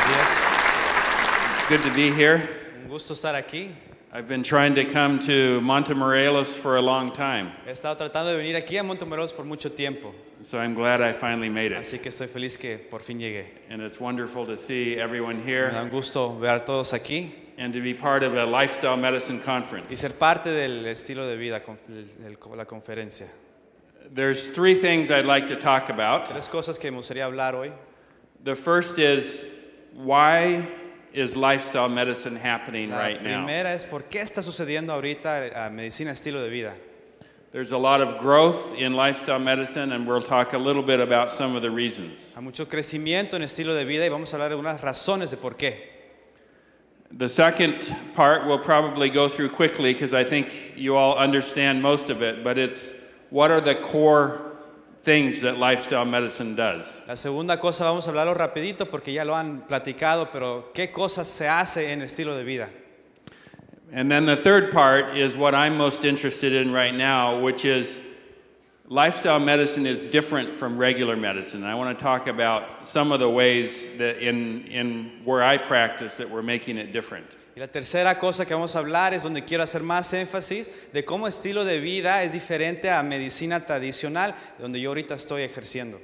días. It's good to be here. Un gusto estar aquí. I've been trying to come to Montemorelos for a long time, He estado tratando de venir aquí a Montemorelos por mucho tiempo, so I'm glad I finally made it. así que estoy feliz que por fin llegué. And it's wonderful to see everyone Me da here un gusto ver a todos aquí and to be part of a lifestyle medicine y conference. ser parte del estilo de vida, la conferencia. There's three things I'd like to talk about. Tres cosas que me gustaría hablar hoy. The first is, why is lifestyle medicine happening La right now? primera es por qué está sucediendo ahorita medicina estilo de vida. There's a lot of growth in lifestyle medicine, and we'll talk a little bit about some of the reasons. Hay mucho crecimiento en estilo de vida y vamos a hablar de unas razones de por qué. The second part we'll probably go through quickly because I think you all understand most of it, but it's what are the core things that lifestyle medicine does? La segunda cosa vamos a hablarlo rapidito porque ya lo han platicado, pero qué cosas se hace en estilo de vida. And then the third part is what I'm most interested in right now, which is lifestyle medicine is different from regular medicine. I want to talk about some of the ways that in where I practice that we're making it different. Y la tercera cosa que vamos a hablar es donde quiero hacer más énfasis de cómo estilo de vida es diferente a medicina tradicional, donde yo ahorita estoy ejerciendo.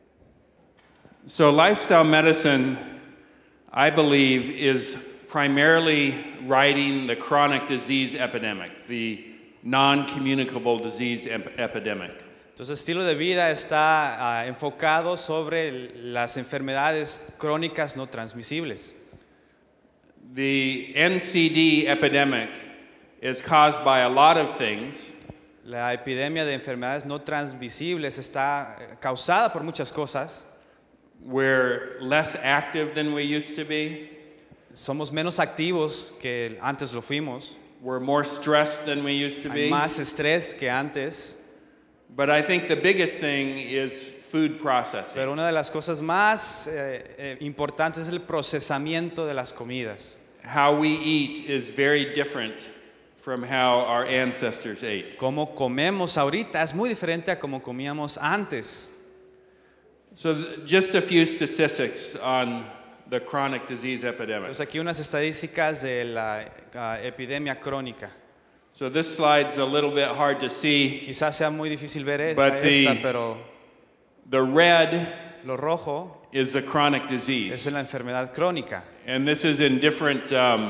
So lifestyle medicine, I believe, is primarily righting the chronic disease epidemic, the non-communicable disease epidemic. Entonces, estilo de vida está enfocado sobre las enfermedades crónicas no transmisibles. The NCD epidemic is caused by a lot of things. La epidemia de enfermedades no transmisibles está causada por muchas cosas. We're less active than we used to be. Somos menos activos que antes lo fuimos. We're more stressed than we used to Hay be. más estrés que antes. But I think the biggest thing is food processing. Pero una de las cosas más importantes es el procesamiento de las comidas. How we eat is very different from how our ancestors ate. Cómo comemos ahorita es muy diferente a cómo comíamos antes. So just a few statistics on the chronic disease epidemic. Pues aquí unas estadísticas de la epidemia crónica. So this slide's a little bit hard to see. Quizás sea muy difícil ver But esta, pero The red lo rojo is the chronic es disease. la enfermedad crónica. And this is in different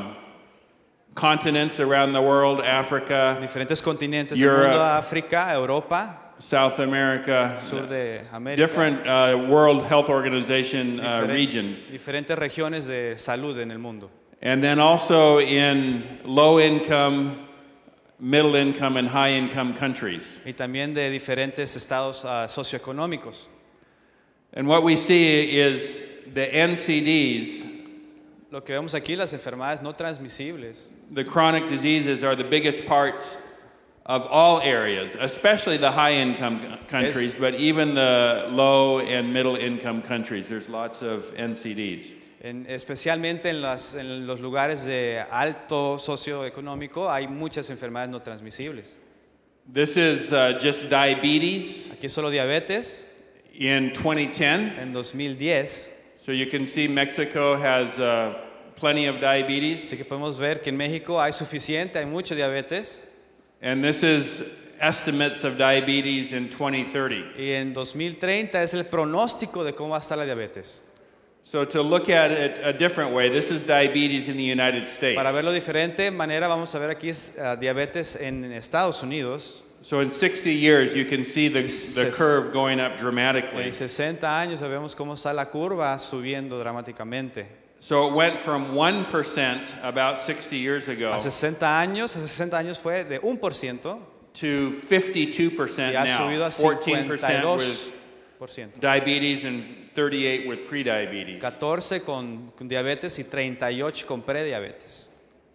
continents around the world, Africa, Diferentes continentes del Europe, mundo, África, Europa, South America, sur de América, different World Health Organization diferen- regions. diferentes regiones de salud en el mundo. And then also in low income, middle income, and high income countries. Y también de diferentes estados socioeconómicos. And what we see is the NCDs, Lo que vemos aquí, las enfermedades no transmisibles, the chronic diseases, are the biggest parts of all areas, especially the high income countries, but even the low and middle income countries. There's lots of NCDs. Especialmente en los lugares de alto socioeconómico hay muchas enfermedades no transmisibles. This is just diabetes Aquí solo diabetes in 2010. en 2010. So you can see Mexico has plenty of diabetes. Así que podemos ver que en México hay mucho diabetes. And this is estimates of diabetes in 2030. Y en 2030 es el pronóstico de cómo va a estar la diabetes. So to look at it a different way, this is diabetes in the United States. Para verlo de diferente manera, vamos a ver aquí diabetes en Estados Unidos. So in 60 years, you can see the curve going up dramatically. En 60 años vemos cómo está la curva subiendo dramáticamente. So it went from 1% about 60 years ago Hace 60 años fue de 1% to 52% y ha now. subido a 14% with 52%. diabetes and 38 with prediabetes. 14 con diabetes y 38 con prediabetes.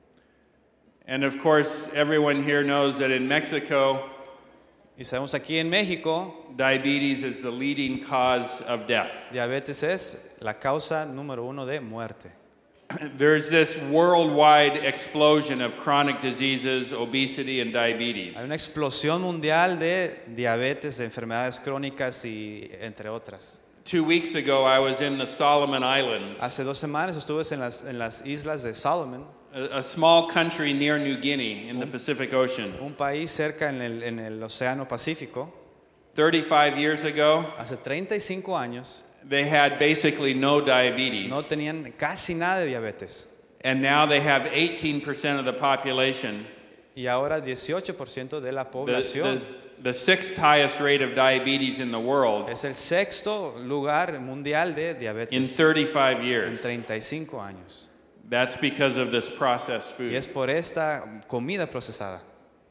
And of course, everyone here knows that in Mexico, Y sabemos aquí en México, diabetes is the leading cause of death. diabetes es la causa número 1 de muerte. There's this worldwide explosion of chronic diseases, obesity, and diabetes. Hay una explosión mundial de diabetes, de enfermedades crónicas y entre otras. 2 weeks ago, I was in the Solomon Islands, Hace 2 semanas estuve en las islas de Solomon, a small country near New Guinea in the Pacific Ocean. un país cerca en el Océano Pacífico. 35 years ago, Hace 35 años they had basically no diabetes. no tenían casi nada de diabetes. And now they have 18% of the population, Y ahora 18% de la the, población. the sixth highest rate of diabetes in the world Es el 6º lugar mundial de in diabetes 35 en years. 35 años. That's because of this processed Y food. es por esta comida procesada.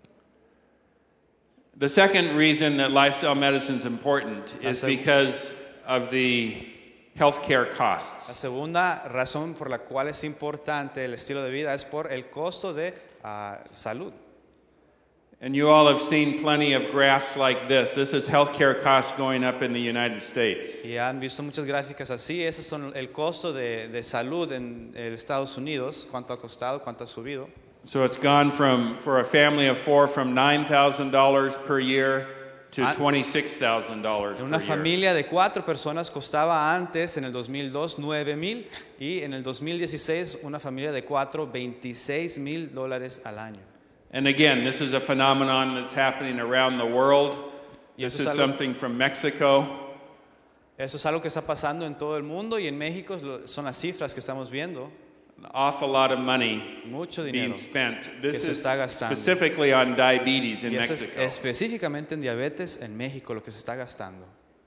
The second reason that lifestyle medicine is important is seg- because of the healthcare La costs. segunda razón por la cual es importante el estilo de vida es por el costo de salud. And you all have seen plenty of graphs like this. This is healthcare costs going up in the United States. Y han visto muchas gráficas así. Esos son el costo de salud en Estados Unidos, cuánto ha costado, cuánto ha subido. So it's gone from, for a family of 4, from $9,000 per year to $26,000 En una per year. familia de 4 personas costaba antes, en el 2002, 9,000 y en el 2016 una familia de 4, $26,000 al año. And again, this is a phenomenon that's happening around the world. Y This eso is es algo- something from Mexico. Eso es algo que está pasando en todo el mundo y en México son las cifras que estamos viendo. An awful lot of money Mucho being dinero. spent. que This se is está gastando. specifically on diabetes in Y eso es Mexico. específicamente en diabetes en México lo que se está gastando.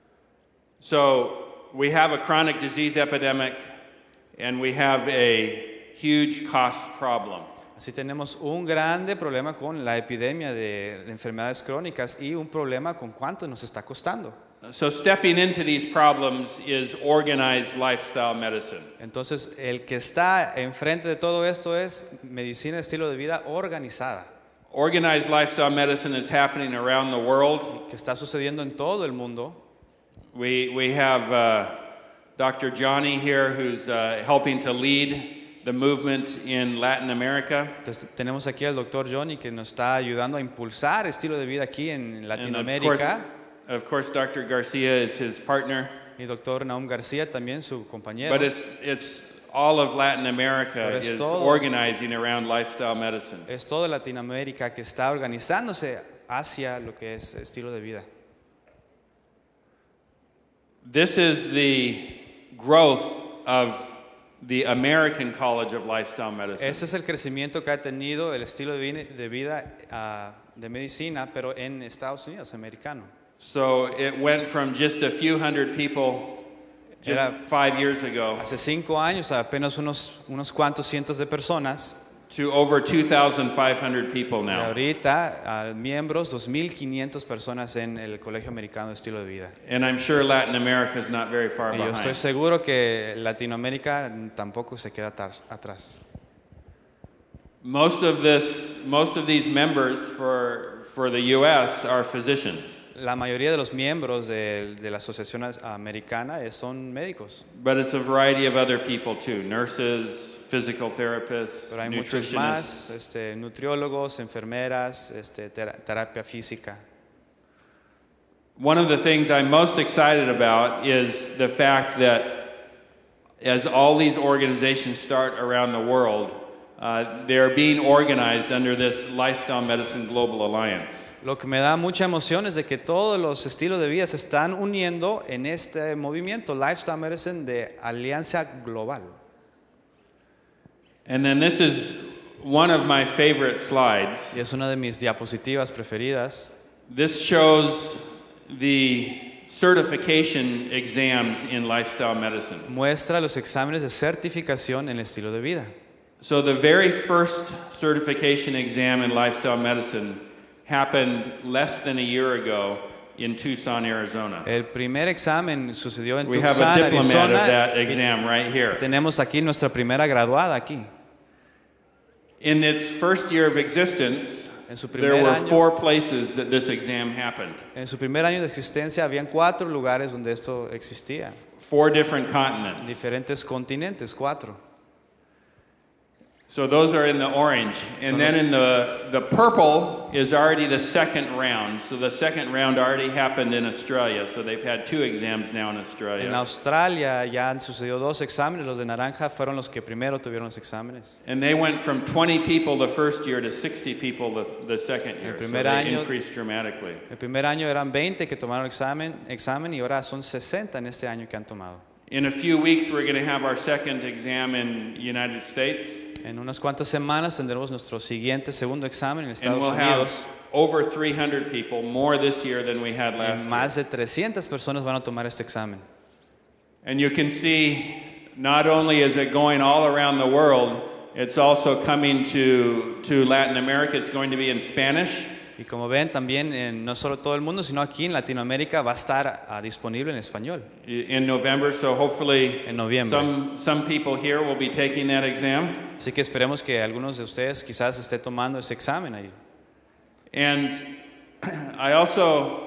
So we have a chronic disease epidemic and we have a huge cost problem. Así tenemos un grande problema con la epidemia de enfermedades crónicas y un problema con cuánto nos está costando. So stepping into these problems is organized lifestyle medicine. Entonces, el que está enfrente de todo esto es medicina de estilo de vida organizada, Organized lifestyle medicine is happening around the world. que está sucediendo en todo el mundo. We have Dr. Johnny here who's helping to lead the movement in Latin America. Entonces, tenemos aquí al doctor Johnny que nos está ayudando a impulsar estilo de vida aquí en And Latinoamérica. of course, Dr. Garcia is his partner. Y doctor Naum García también su compañero. But it's all of Latin America Pero es is todo- organizing around lifestyle medicine. Es toda Latinoamérica que está organizándose hacia lo que es estilo de vida. This is the growth of the American College of Lifestyle Medicine. Ese es el crecimiento que ha tenido el estilo de vida de medicina, pero en Estados Unidos, americano. So it went from just a few hundred people just Era- 5 years ago Hace 5 años, apenas unos cuantos cientos de personas, to over 2,500 people y now. ahorita miembros, 2,500 personas en el Colegio Americano de Estilo de Vida. And I'm sure Latin America is not very far Y yo estoy behind. seguro que Latinoamérica tampoco se queda atrás. Most of these members for the US are physicians. La mayoría de los miembros de la Asociación Americana son médicos, But it's a variety of other people too, nurses, physical therapists, pero hay muchos nutritionists. más, nutriólogos, enfermeras, terapia física. One of the things I'm most excited about is the fact that as all these organizations start around the world, they're being organized under this Lifestyle Medicine Global Alliance. Lo que me da mucha emoción es de que todos los estilos de vida se están uniendo en este movimiento Lifestyle Medicine de Alianza Global. And then this is one of my favorite slides. Y es una de mis diapositivas preferidas. This shows the certification exams in lifestyle medicine. Muestra los exámenes de certificación en el estilo de vida. So the very first certification exam in lifestyle medicine happened less than a year ago in Tucson, Arizona. El primer examen sucedió en We have a Tucson, diplomat of Arizona. that exam right here. Tenemos aquí nuestra primera graduada aquí. In its first year of existence, En su there primer were año, 4 places that this exam happened. en su primer año de existencia habían 4 lugares donde esto existía. 4 different continents. Diferentes continentes, 4. So those are in the orange. And then in the purple is already the second round. So the second round already happened in Australia. So they've had 2 exams now in En Australia. Australia ya han sucedido 2 exámenes, los de naranja fueron los que primero tuvieron los exámenes. And they went from 20 people the first year to 60 people the second year. So primer they año- increased dramatically. El primer año eran 20 que tomaron examen y ahora son 60 en este año que han tomado. In a few weeks, we're going to have our second exam in the United States. En unas cuantas semanas tendremos nuestro siguiente segundo examen en And Estados we'll have Unidos. over 300 people, more this year than we had Y last year. más de 300 personas van a tomar este examen. And you can see, not only is it going all around the world, it's also coming to Latin America. It's going to be in Spanish. Y como ven también, no solo todo el mundo, sino aquí en Latinoamérica va a estar disponible en español. In November, so hopefully En noviembre. some people here will be taking that exam. Así que esperemos que algunos de ustedes quizás esté tomando ese examen ahí. And I also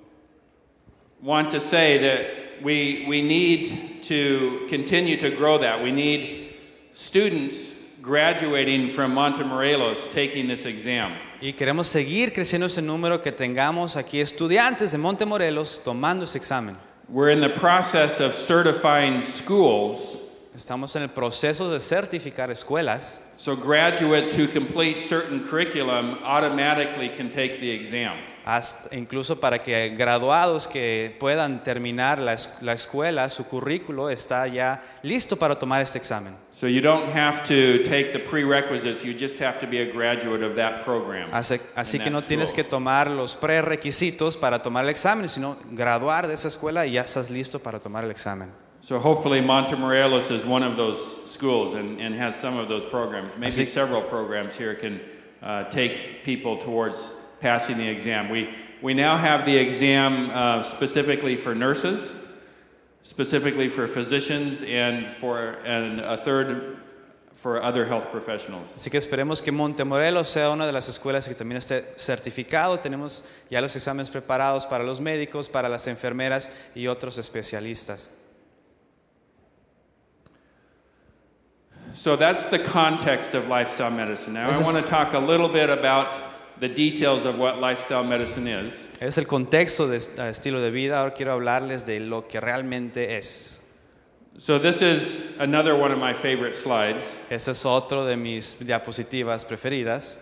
want to say that we need to continue to grow that. We need students graduating from Montemorelos taking this exam. Y queremos seguir creciendo ese número, que tengamos aquí estudiantes de Montemorelos tomando ese examen. We're in the process of certifying schools, Estamos en el proceso de certificar escuelas. so graduates who complete certain curriculum automatically can take the exam. Incluso para que graduados que puedan terminar la escuela, su currículo está ya listo para tomar este examen. So you don't have to take the prerequisites, you just have to be a graduate of that program. Así in que no that tienes school. que tomar los prerequisitos para tomar el examen, sino graduar de esa escuela y ya estás listo para tomar el examen. So hopefully Montemorelos is one of those schools and has some of those programs. Maybe Así- several programs here can take people towards passing the exam. We now have the exam specifically for nurses, specifically for physicians, and a third for other health professionals. Así que esperemos que Montemorelos sea una de las escuelas que también esté certificado. Tenemos ya los exámenes preparados para los médicos, para las enfermeras y otros especialistas. So that's the context of lifestyle medicine. Now I Ese es- want to talk a little bit about the details of what lifestyle medicine is. Es el contexto de estilo de vida. Ahora quiero hablarles de lo que realmente es. So this is another one of my favorite slides. Ese es otro de mis diapositivas preferidas.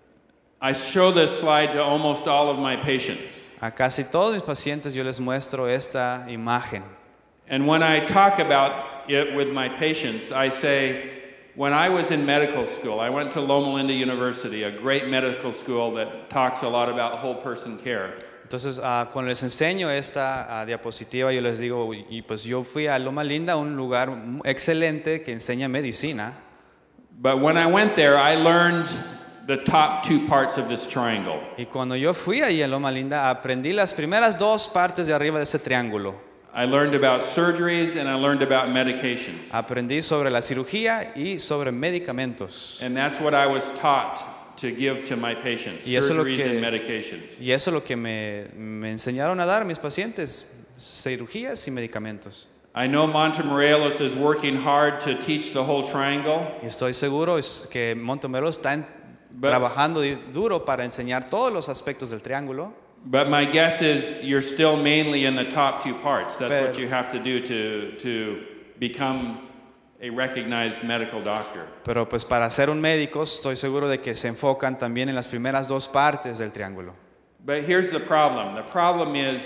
I show this slide to almost all of my patients. A casi todos mis pacientes yo les muestro esta imagen. And when I talk about it with my patients, I say, when I was in medical school, I went to Loma Linda University, a great medical school that talks a lot about whole person care. Entonces, cuando les enseño esta diapositiva, yo les digo, y pues yo fui a Loma Linda, un lugar excelente que enseña medicina. But when I went there, I learned the top 2 parts of this triangle. Y cuando yo fui ahí a Loma Linda, aprendí las primeras 2 partes de arriba de ese triángulo. I learned about surgeries and I learned about medications. Aprendí sobre la cirugía y sobre medicamentos. And that's what I was taught to give to my patients, Y eso es lo surgeries que- and medications. Y eso es lo que me enseñaron a dar mis pacientes, cirugías y medicamentos. I know Montemorelos is working hard to teach the whole triangle, Y estoy seguro que Montemorelos está But- trabajando duro para enseñar todos los aspectos del triángulo. but my guess is you're still mainly in the top 2 parts. That's Pero- what you have to do to become a recognized medical doctor. Pero pues para ser un médico estoy seguro de que se enfocan también en las primeras 2 partes del triángulo. But here's the problem. The problem is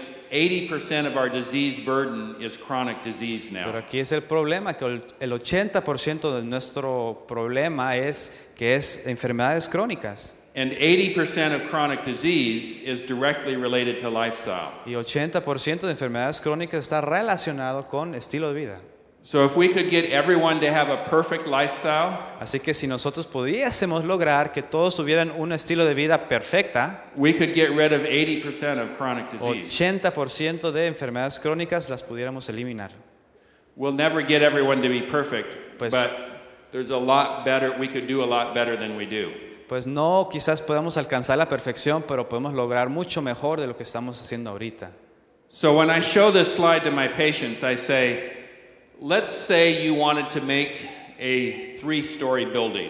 80% of our disease burden is chronic disease Pero now. aquí es el problema, que el 80% de nuestro problema es que es enfermedades crónicas. And 80% of chronic disease is directly related to lifestyle. Y 80% de enfermedades crónicas está relacionado con estilo de vida. So if we could get everyone to have a perfect lifestyle, Así que si nosotros pudiésemos lograr que todos tuvieran un estilo de vida perfecta, we could get rid of 80% of chronic disease. 80% de enfermedades crónicas las pudiéramos eliminar. We'll never get everyone to be perfect, Pues- but there's a lot better, we could do a lot better than we do. Pues no, quizás podamos alcanzar la perfección, pero podemos lograr mucho mejor de lo que estamos haciendo ahorita. So when I show this slide to my patients, I say, let's say you wanted to make a 3-story building.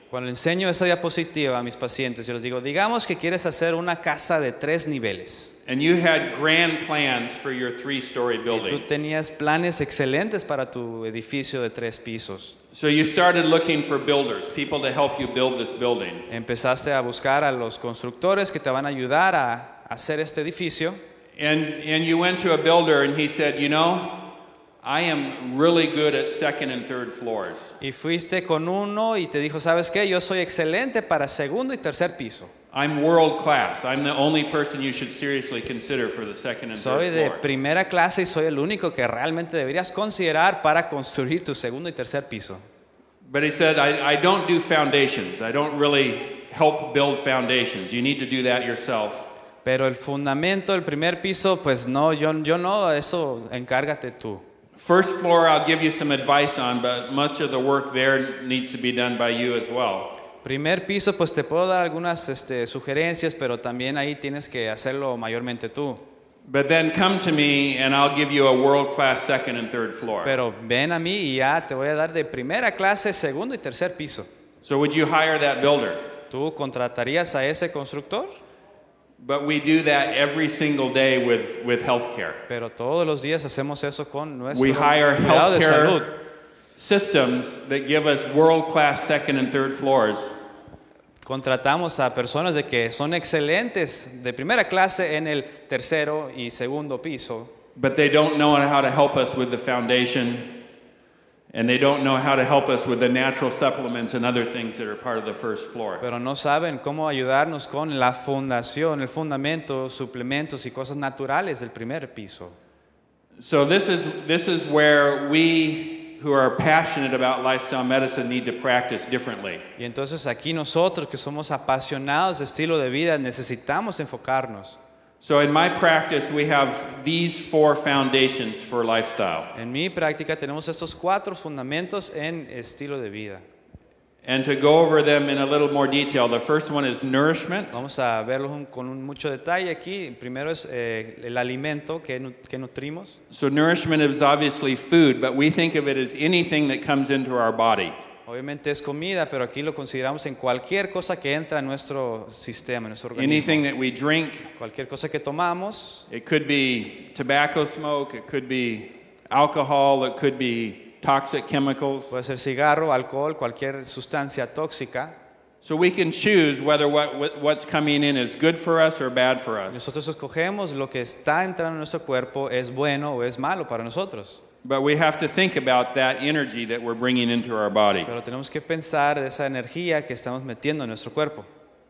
Cuando enseño esa diapositiva a mis pacientes, yo les digo, digamos que quieres hacer una casa de 3 niveles. And you had grand plans for your 3-story Y tú building. tenías planes excelentes para tu edificio de 3 pisos. So you started looking for builders, people to help you build this building. Empezaste a buscar a los constructores que te van a ayudar a hacer este edificio. And you went to a builder and he said, you know, I am really good at second and third floors. Y fuiste con uno y te dijo, ¿sabes qué? Yo soy excelente para segundo y tercer piso. I'm world class. I'm the only person you should seriously consider for the second and Soy third de floor. primera clase y soy el único que realmente deberías considerar para construir tu segundo y tercer piso. But he said, I don't do foundations. I don't really help build foundations. You need to do that yourself. Pero el fundamento, el primer piso, pues no, yo no, eso encárgate tú. First floor, I'll give you some advice on, but much of the work there needs to be done by you as well. Primer piso, pues te puedo dar algunas sugerencias, pero también ahí tienes que hacerlo mayormente tú. But then come to me and I'll give you a world-class second and third floor. Pero ven a mí y ya te voy a dar de primera clase, segundo y tercer piso. So would you hire that builder? ¿Tú contratarías a ese constructor? But we do that every single day with healthcare. Pero todos los días hacemos eso con nuestro We hire cuidado de salud. healthcare systems that give us world-class second and third floors. Contratamos a personas de que son excelentes de primera clase en el tercero y segundo piso, But they don't know how to help us with the foundation, and they don't know how to help us with the natural supplements and other things that are part of the first floor. pero no saben cómo ayudarnos con la fundación, el fundamento, suplementos y cosas naturales del primer piso. So this is where we who are passionate about lifestyle medicine need to practice differently. Y entonces aquí nosotros que somos apasionados de estilo de vida necesitamos enfocarnos. So in my practice, we have these 4 foundations for lifestyle. En mi práctica tenemos estos 4 fundamentos en estilo de vida. And to go over them in a little more detail, the first one is nourishment. Vamos a verlos con mucho detalle aquí. Primero es el alimento que nutrimos. So nourishment is obviously food, but we think of it as anything that comes into our body. Obviamente es comida, pero aquí lo consideramos en cualquier cosa que entra en nuestro sistema, en nuestro organismo. Anything that we drink. Cualquier cosa que tomamos. It could be tobacco smoke, it could be alcohol, it could be toxic chemicals. Puede ser cigarro, alcohol, cualquier sustancia tóxica. So we can choose whether what's coming in is good for us or bad for us. Nosotros escogemos lo que está entrando en nuestro cuerpo es bueno o es malo para nosotros. But we have to think about that energy that we're bringing into our body. Pero tenemos que pensar de esa energía que estamos metiendo en nuestro cuerpo.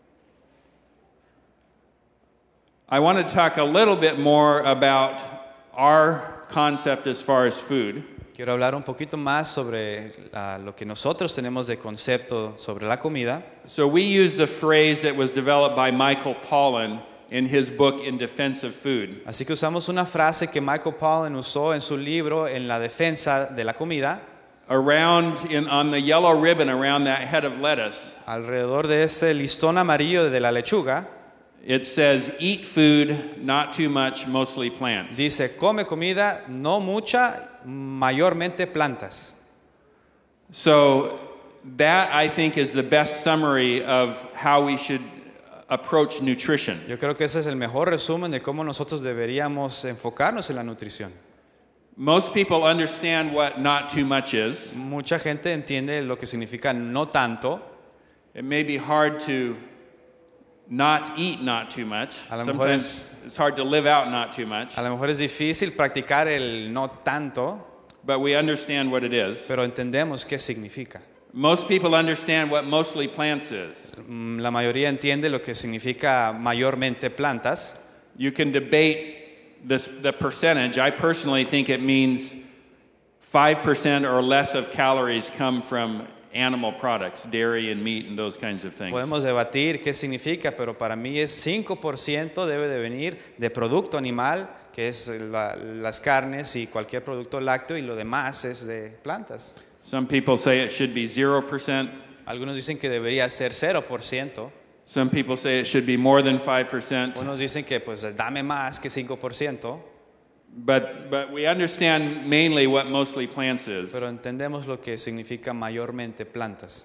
I want to talk a little bit more about our concept as far as food. Quiero hablar un poquito más sobre lo que nosotros tenemos de concepto sobre la comida. So we use the phrase that was developed by Michael Pollan in his book In Defense of Food. Así que usamos una frase que Michael Pollan usó en su libro En la defensa de la comida. On the yellow ribbon around that head of lettuce, Alrededor de ese listón amarillo de la lechuga, it says, eat food, not too much, mostly plants. dice, come comida, no mucha, mayormente plantas. So that, I think, is the best summary of how we should approach nutrition. Yo creo que ese es el mejor resumen de cómo nosotros deberíamos enfocarnos en la nutrición. Most people understand what not too much is. Mucha gente entiende lo que significa no tanto. It may be hard to not eat not too much. A lo mejor Sometimes it's hard to live out not too much. A lo mejor es difícil practicar el no tanto, But we understand what it is. pero entendemos qué significa. Most people understand what mostly plants is. La mayoría entiende lo que significa mayormente plantas. You can debate the percentage. I personally think it means 5% or less of calories come from animal products, dairy and meat and those kinds of things. Podemos debatir qué significa, pero para mí es 5% debe de venir de producto animal, que es las carnes y cualquier producto lácteo, y lo demás es de plantas. Some people say it should be 0%. Algunos dicen que debería ser 0%. Some people say it should be more than 5%. Unos dicen que pues dame más que 5%. But we understand mainly what mostly plants is. Pero entendemos lo que significa mayormente plantas.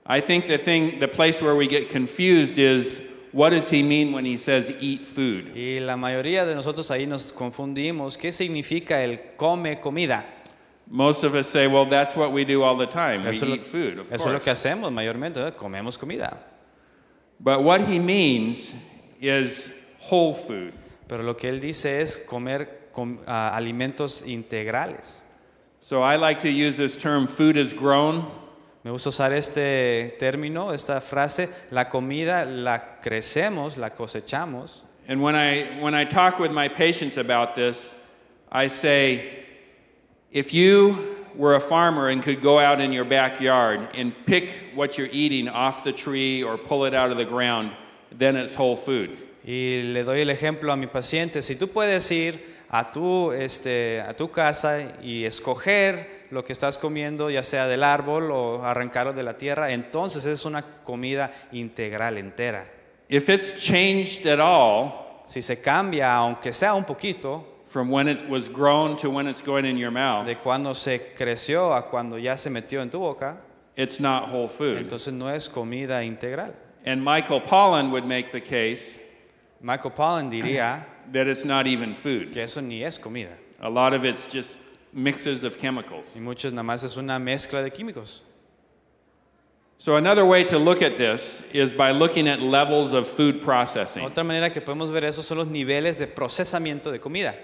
I think the place where we get confused is, what does he mean when he says eat food? Y la mayoría de nosotros ahí nos confundimos. ¿Qué significa el come comida? Most of us say, well, that's what we do all the time. We Eso, eat food, of eso es lo que course. hacemos mayormente, ¿verdad? Comemos comida. But what he means is whole food. Pero lo que él dice es comer alimentos integrales. So I like to use this term, food is grown. Me gusta usar este término, esta frase, la comida la crecemos, la cosechamos. And when I talk with my patients about this, I say, if you were a farmer and could go out in your backyard and pick what you're eating off the tree or pull it out of the ground, then it's whole food. Y le doy el ejemplo a mi paciente. Si tú puedes ir a tu casa y escoger lo que estás comiendo, ya sea del árbol o arrancarlo de la tierra, entonces es una comida integral, entera. If it's changed at all, Si se cambia, aunque sea un poquito, from when it was grown to when it's going in your mouth, de cuando se creció a cuando ya se metió en tu boca, it's not whole food. entonces no es comida integral. And Michael Pollan would make the case Michael Pollan diría that it's not even food. que eso ni es comida. A lot of it's just mixes of chemicals. Y muchos nada más es una mezcla de químicos. So another way to look at this is by looking at levels of food processing. Otra manera que podemos ver eso son los niveles de procesamiento de comida.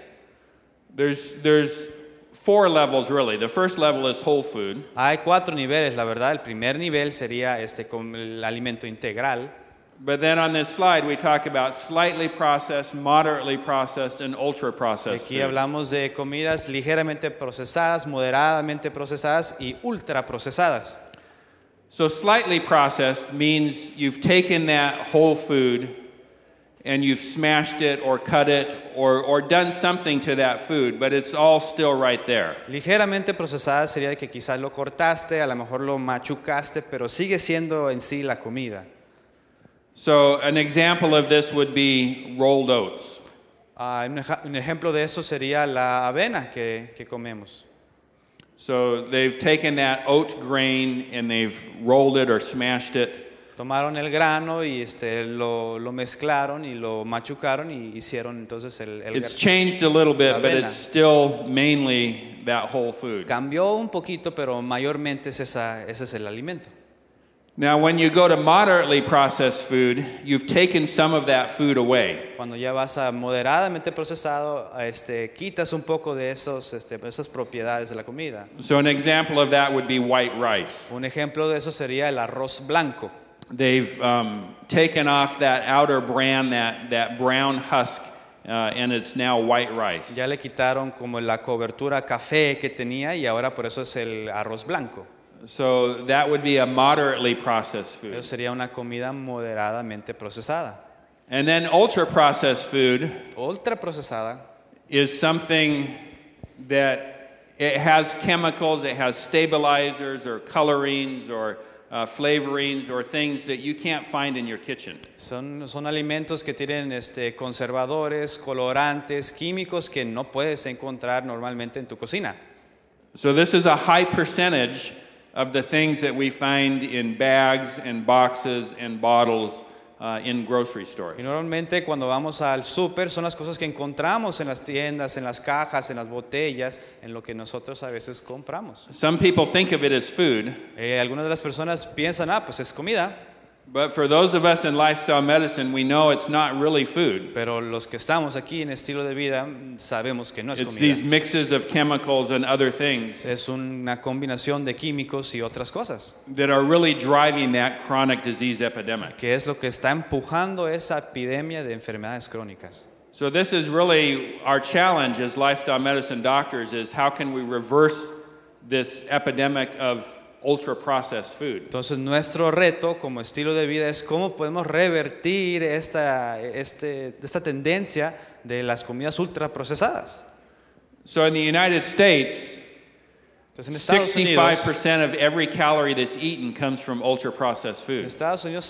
There's 4 levels really. The first level is whole food. Hay 4 niveles, la verdad. El primer nivel sería con el alimento integral. But then on this slide we talk about slightly processed, moderately processed, and ultra processed Aquí food. hablamos de comidas ligeramente procesadas, moderadamente procesadas y ultra procesadas. So slightly processed means you've taken that whole food and you've smashed it or cut it or done something to that food, but it's all still right there. Ligeramente procesadas sería que quizás lo cortaste, a lo mejor lo machucaste, pero sigue siendo en sí la comida. So an example of this would be rolled oats. Un ejemplo de eso sería la avena que comemos. So they've taken that oat grain and they've rolled it or smashed it. Tomaron el grano y lo mezclaron y lo machucaron y hicieron entonces It's changed a little bit, but avena. it's still mainly that whole food. Cambió un poquito, pero mayormente ese es el alimento. Now, when you go to moderately processed food, you've taken some of that food away. Cuando ya vas a moderadamente procesado, quitas un poco de esas propiedades de la comida. So an example of that would be white rice. Un ejemplo de eso sería el arroz blanco. They've taken off that outer bran, that brown husk, and it's now white rice. Ya le quitaron como la cobertura café que tenía y ahora por eso es el arroz blanco. So that would be a moderately processed food. Eso sería una comida moderadamente procesada. And then ultra processed food Ultra procesada is something that it has chemicals, it has stabilizers or colorings or flavorings or things that you can't find in your kitchen. son alimentos que tienen conservadores, colorantes, químicos que no puedes encontrar normalmente en tu cocina. So this is a high percentage of the things that we find in bags and boxes and bottles in grocery stores. Y normalmente cuando vamos al súper son las cosas que encontramos en las tiendas, en las cajas, en las botellas, en lo que nosotros a veces compramos. Some people think of it as food, Algunas de las personas piensan, pues es comida, but for those of us in lifestyle medicine, we know it's not really food. pero los que estamos aquí en estilo de vida sabemos que no es It's these comida. mixes of chemicals and other things Es una combinación de químicos y otras cosas, that are really driving that chronic disease epidemic. que es lo que está empujando esa epidemia de enfermedades crónicas. So this is really our challenge as lifestyle medicine doctors, is how can we reverse this epidemic of ultra processed food? Entonces nuestro reto como estilo de vida es cómo podemos revertir esta tendencia de las comidas ultraprocesadas. So in the United States, Entonces en Estados Unidos, 65% of every calorie that's eaten comes from ultra processed en food. Estados Unidos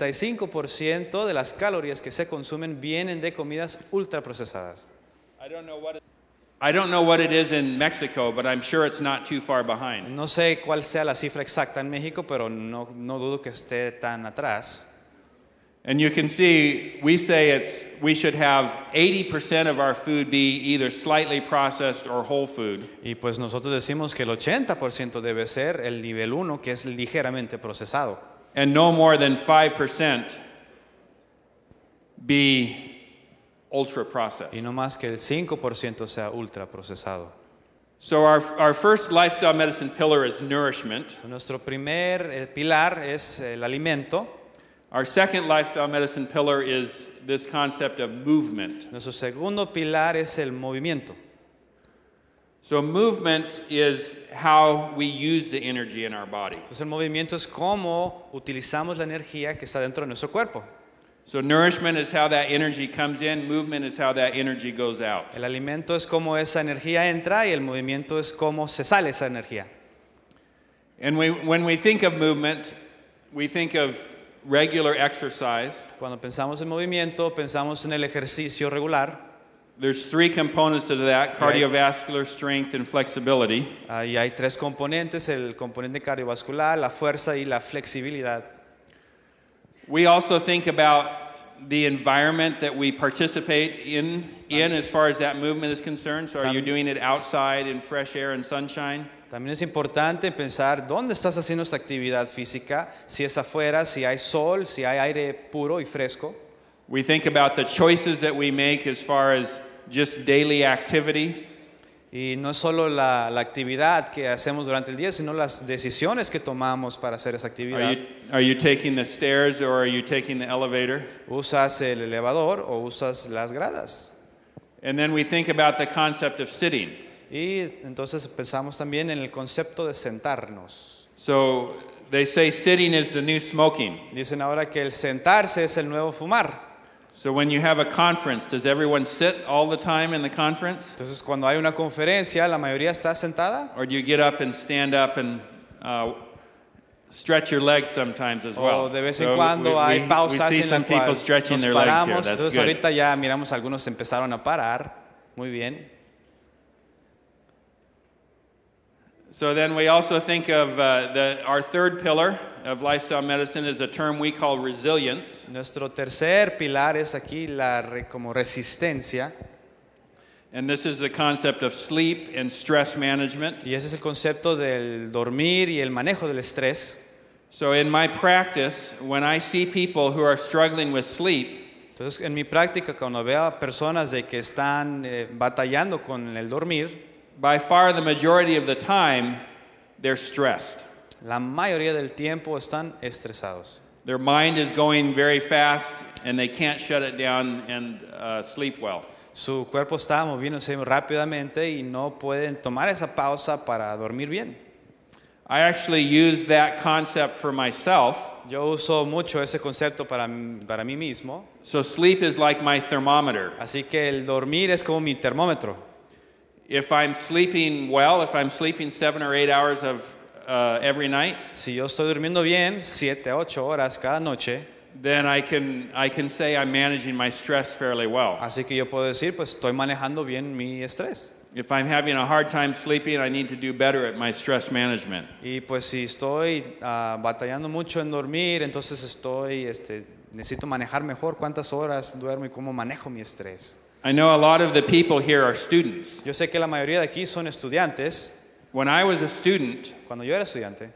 65% de las calorías que se consumen vienen de comidas ultraprocesadas. I don't know what I don't know what it is in Mexico, but I'm sure it's not too far behind. No sé cuál sea la cifra exacta en México, pero no dudo que esté tan atrás. And you can see, we say we should have 80% of our food be either slightly processed or whole food. Y pues nosotros decimos que el 80% debe ser el nivel 1, que es ligeramente procesado. And no more than 5% be ultra processed. Y no más que el 5% sea ultra procesado. So our first lifestyle medicine pillar is nourishment. Nuestro primer pilar es el alimento. Our second lifestyle medicine pillar is this concept of movement. Nuestro segundo pilar es el movimiento. So movement is how we use the energy in our body. Entonces el movimiento es cómo utilizamos la energía que está dentro de nuestro cuerpo. So nourishment is how that energy comes in, movement is how that energy goes out. El alimento es cómo esa energía entra y el movimiento es cómo se sale esa energía. And when we think of movement, we think of regular exercise. Cuando pensamos en movimiento, pensamos en el ejercicio regular. There's three components to that: cardiovascular, strength, and flexibility. Y hay tres componentes, el componente cardiovascular, la fuerza y la flexibilidad. We also think about the environment that we participate in as far as that movement is concerned. So are you doing it outside in fresh air and sunshine? También es importante pensar dónde estás haciendo esta actividad física, si es afuera, si hay sol, si hay aire puro y fresco. We think about the choices that we make as far as just daily activity. Y no solo la actividad que hacemos durante el día, sino las decisiones que tomamos para hacer esa actividad. Are you taking the stairs or are you taking the elevator? ¿Usas el elevador o usas las gradas? And then we think about the concept of sitting. Y entonces pensamos también en el concepto de sentarnos. So they say sitting is the new smoking. Dicen ahora que el sentarse es el nuevo fumar. So when you have a conference, does everyone sit all the time in the conference? Entonces cuando hay una conferencia, ¿la mayoría está sentada? Or do you get up and stand up and stretch your legs sometimes as well? O de vez en cuando hay pausas we see en some las cuales people stretching nos their legs here. paramos. That's Entonces good. ahorita ya miramos algunos empezaron a parar. Muy bien. So then we also think of our third pillar of lifestyle medicine is a term we call resilience. Nuestro tercer pilar es aquí como resistencia. And this is the concept of sleep and stress management. Y ese es el concepto del dormir y el manejo del estrés. So in my practice, when I see people who are struggling with sleep, Entonces en mi práctica cuando veo a personas de que están batallando con el dormir, by far the majority of the time, they're stressed. la mayoría del tiempo están estresados. Their mind is going very fast and they can't shut it down and sleep well. Su cuerpo está moviéndose rápidamente y no pueden tomar esa pausa para dormir bien. I actually use that concept for myself. Yo uso mucho ese concepto para mí mismo. So sleep is like my thermometer. Así que el dormir es como mi termómetro. If I'm sleeping well, if I'm sleeping 7 or 8 hours of every night, Si yo estoy durmiendo bien, 7 a 8 horas cada noche, then I can say I'm managing my stress fairly well. así que yo puedo decir, pues estoy manejando bien mi estrés. If I'm having a hard time sleeping, I need to do better at my stress management. Y pues si estoy batallando mucho en dormir, entonces necesito manejar mejor cuántas horas duermo y cómo manejo mi estrés. I know a lot of the people here are students. Yo sé que la mayoría de aquí son estudiantes. When I was a student, Cuando yo era estudiante,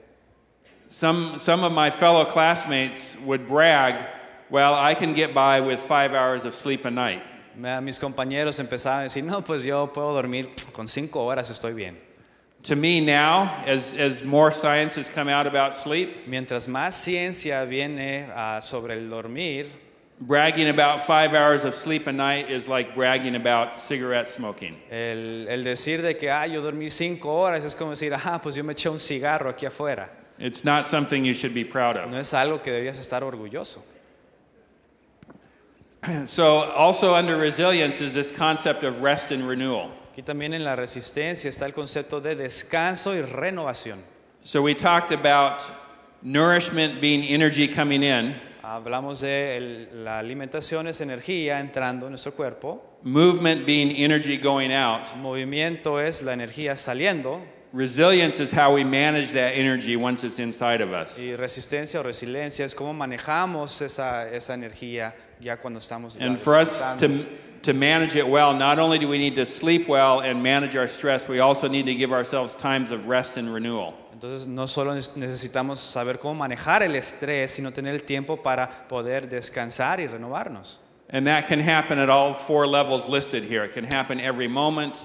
some of my fellow classmates would brag, well, I can get by with 5 hours of sleep a night. mis compañeros empezaban a decir, no, pues yo puedo dormir con 5 horas, estoy bien. To me now, as more science has come out about sleep, Mientras más ciencia viene sobre el dormir, bragging about 5 hours of sleep a night is like bragging about cigarette smoking. el decir de que yo dormí 5 horas es como decir, pues yo me eché un cigarro aquí afuera. It's not something you should be proud No of. es algo que deberías estar orgulloso. So also under resilience is this concept of rest and renewal. Aquí también en la resistencia está el concepto de descanso y renovación. So we talked about nourishment being energy coming in. Hablamos de la alimentación es energía entrando en nuestro cuerpo. movement being energy going out. Movimiento es la energía saliendo. Resilience is how we manage that energy once it's inside of us. Y resistencia o resiliencia es cómo manejamos esa energía ya cuando estamos And for us to manage it well, not only do we need to sleep well and manage our stress, we also need to give ourselves times of rest and renewal. Entonces no solo necesitamos saber cómo manejar el estrés, sino tener el tiempo para poder descansar y renovarnos. And that can happen at all 4 levels listed here. It can happen every moment.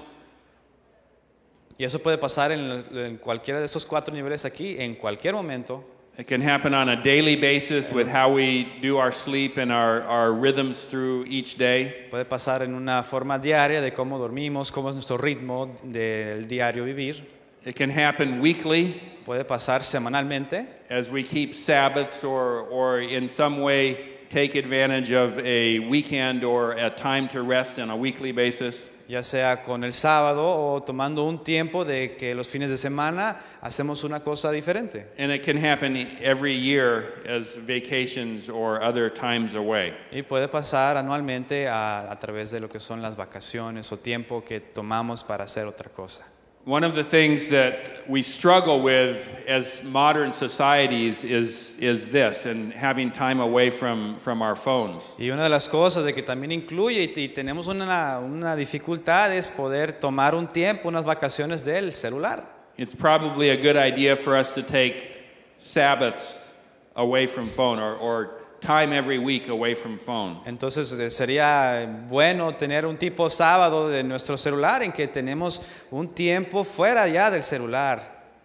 Y eso puede pasar en cualquiera de esos 4 niveles aquí, en cualquier momento. It can happen on a daily basis with how we do our sleep and our rhythms through each day. Puede pasar en una forma diaria de cómo dormimos, cómo es nuestro ritmo del diario vivir. It can happen weekly Puede pasar semanalmente, as we keep Sabbaths or in some way take advantage of a weekend or a time to rest on a weekly basis. ya sea con el sábado o tomando un tiempo de que los fines de semana hacemos una cosa diferente. And it can happen every year as vacations or other times away. Y puede pasar anualmente a través de lo que son las vacaciones o tiempo que tomamos para hacer otra cosa. One of the things that we struggle with as modern societies is this, and having time away from our phones. Y una de las cosas de que también incluye y tenemos una dificultad es poder tomar un tiempo, unas vacaciones del celular. It's probably a good idea for us to take Sabbaths away from phone or time every week away from phone. Entonces sería bueno tener un tipo sábado de nuestro celular en que tenemos un tiempo fuera ya del celular.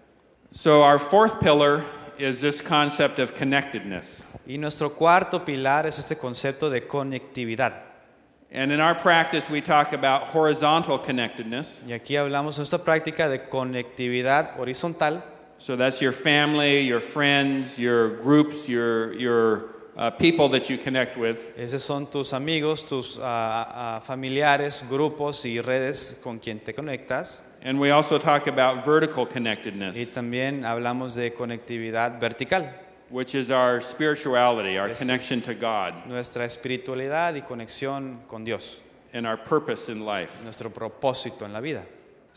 So our 4th pillar is this concept of connectedness. Y nuestro cuarto pilar es este concepto de conectividad. And in our practice we talk about horizontal connectedness. Y aquí hablamos de nuestra práctica de conectividad horizontal. So that's your family, your friends, your groups, your people that you connect with. Esos son tus amigos, tus familiares, grupos y redes con quien te conectas. And we also talk about vertical connectedness, Y también hablamos de conectividad vertical, which is our spirituality, our Yes. connection to God, nuestra espiritualidad y conexión con Dios, and our purpose in life. nuestro propósito en la vida.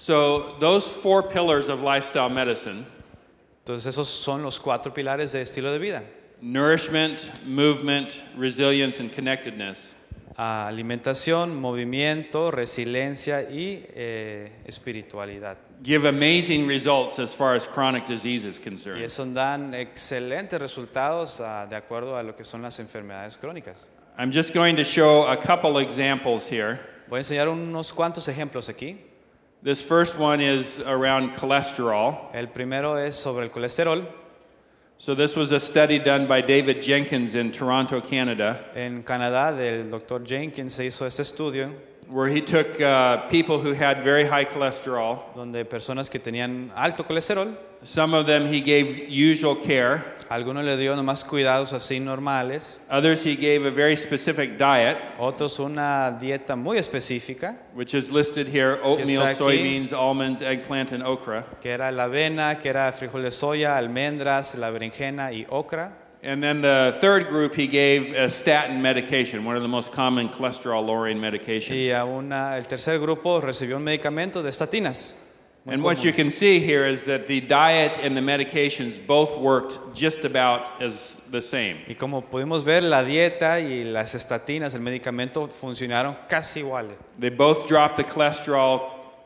So those 4 pillars of lifestyle medicine, Entonces esos son los 4 pilares de estilo de vida. nourishment, movement, resilience, and connectedness, Alimentación, movimiento, resiliencia y espiritualidad. give amazing results as far as chronic disease is Y concerned. eso dan excelentes resultados de acuerdo a lo que son las enfermedades crónicas. I'm just going to show a couple examples here. Voy a enseñar unos cuantos ejemplos aquí. This first one is around cholesterol. El primero es sobre el colesterol. So this was a study done by David Jenkins in Toronto, Canada, En Canadá, del Dr. Jenkins se hizo este estudio where he took people who had very high cholesterol. donde personas que tenían alto colesterol, Some of them he gave usual care. a algunos le dio nomás cuidados así normales, Others he gave a very specific diet, otros una dieta muy específica, which is listed here: oatmeal, está aquí. soybeans, almonds, eggplant, and okra. que era la avena, que era frijol de soya, almendras, la berenjena y ocra. And then the third group he gave a statin medication, one of the most common cholesterol-lowering medications. Y el tercer grupo recibió un medicamento de estatinas. Muy And what común. you can see here is that the diet and the medications both worked just about as the same. Y como pudimos ver, la dieta y las estatinas, el medicamento, funcionaron casi iguales. They both dropped the cholesterol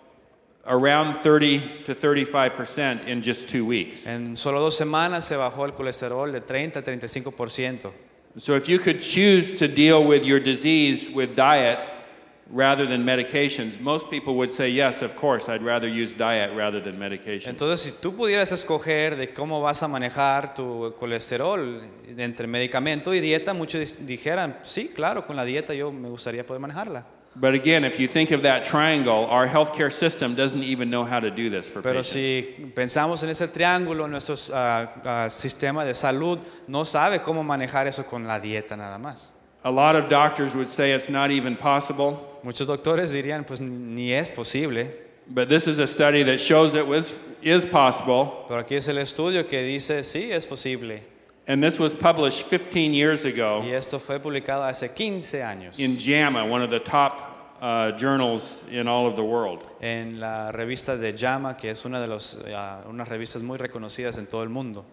around 30 to 35% in just 2 weeks. En solo 2 semanas se bajó el colesterol de 30 a 35%. So if you could choose to deal with your disease with diet rather than medications, most people would say, yes, of course, I'd rather use diet rather than medications. Entonces, si tú pudieras escoger de cómo vas a manejar tu colesterol entre medicamento y dieta, muchos dijeran, sí, claro, con la dieta yo me gustaría poder manejarla. But again, if you think of that triangle, our healthcare system doesn't even know how to do this for Pero patients. si pensamos en ese triángulo, nuestro sistema de salud no sabe cómo manejar eso con la dieta nada más. A lot of doctors would say it's not even possible, Muchos doctores dirían, pues ni es posible. but this is a study that shows it is possible. Pero aquí es el estudio que dice, sí, es posible. And this was published 15 years ago Y esto fue publicado hace 15 años in JAMA, one of the top journals in all of the world. en la revista de JAMA, que es una de unas revistas muy reconocidas en todo el mundo.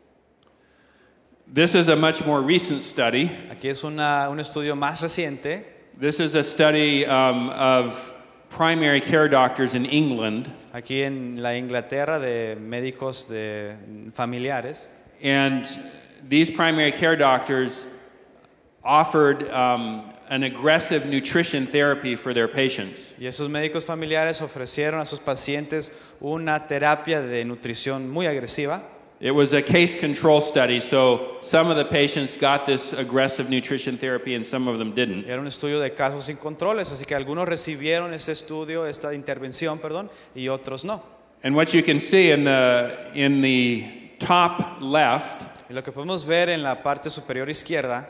This is a much more recent study. Aquí es un estudio más reciente. This is a study of primary care doctors in England. Aquí en la Inglaterra, de médicos familiares. And these primary care doctors offered an aggressive nutrition therapy for their patients. Y esos médicos familiares ofrecieron a sus pacientes una terapia de nutrición muy agresiva. It was a case control study, so some of the patients got this aggressive nutrition therapy and some of them didn't. Era un estudio de casos sin controles, así que algunos recibieron esta intervención, y otros no. And what you can see in the top left, Y lo que podemos ver en la parte superior izquierda,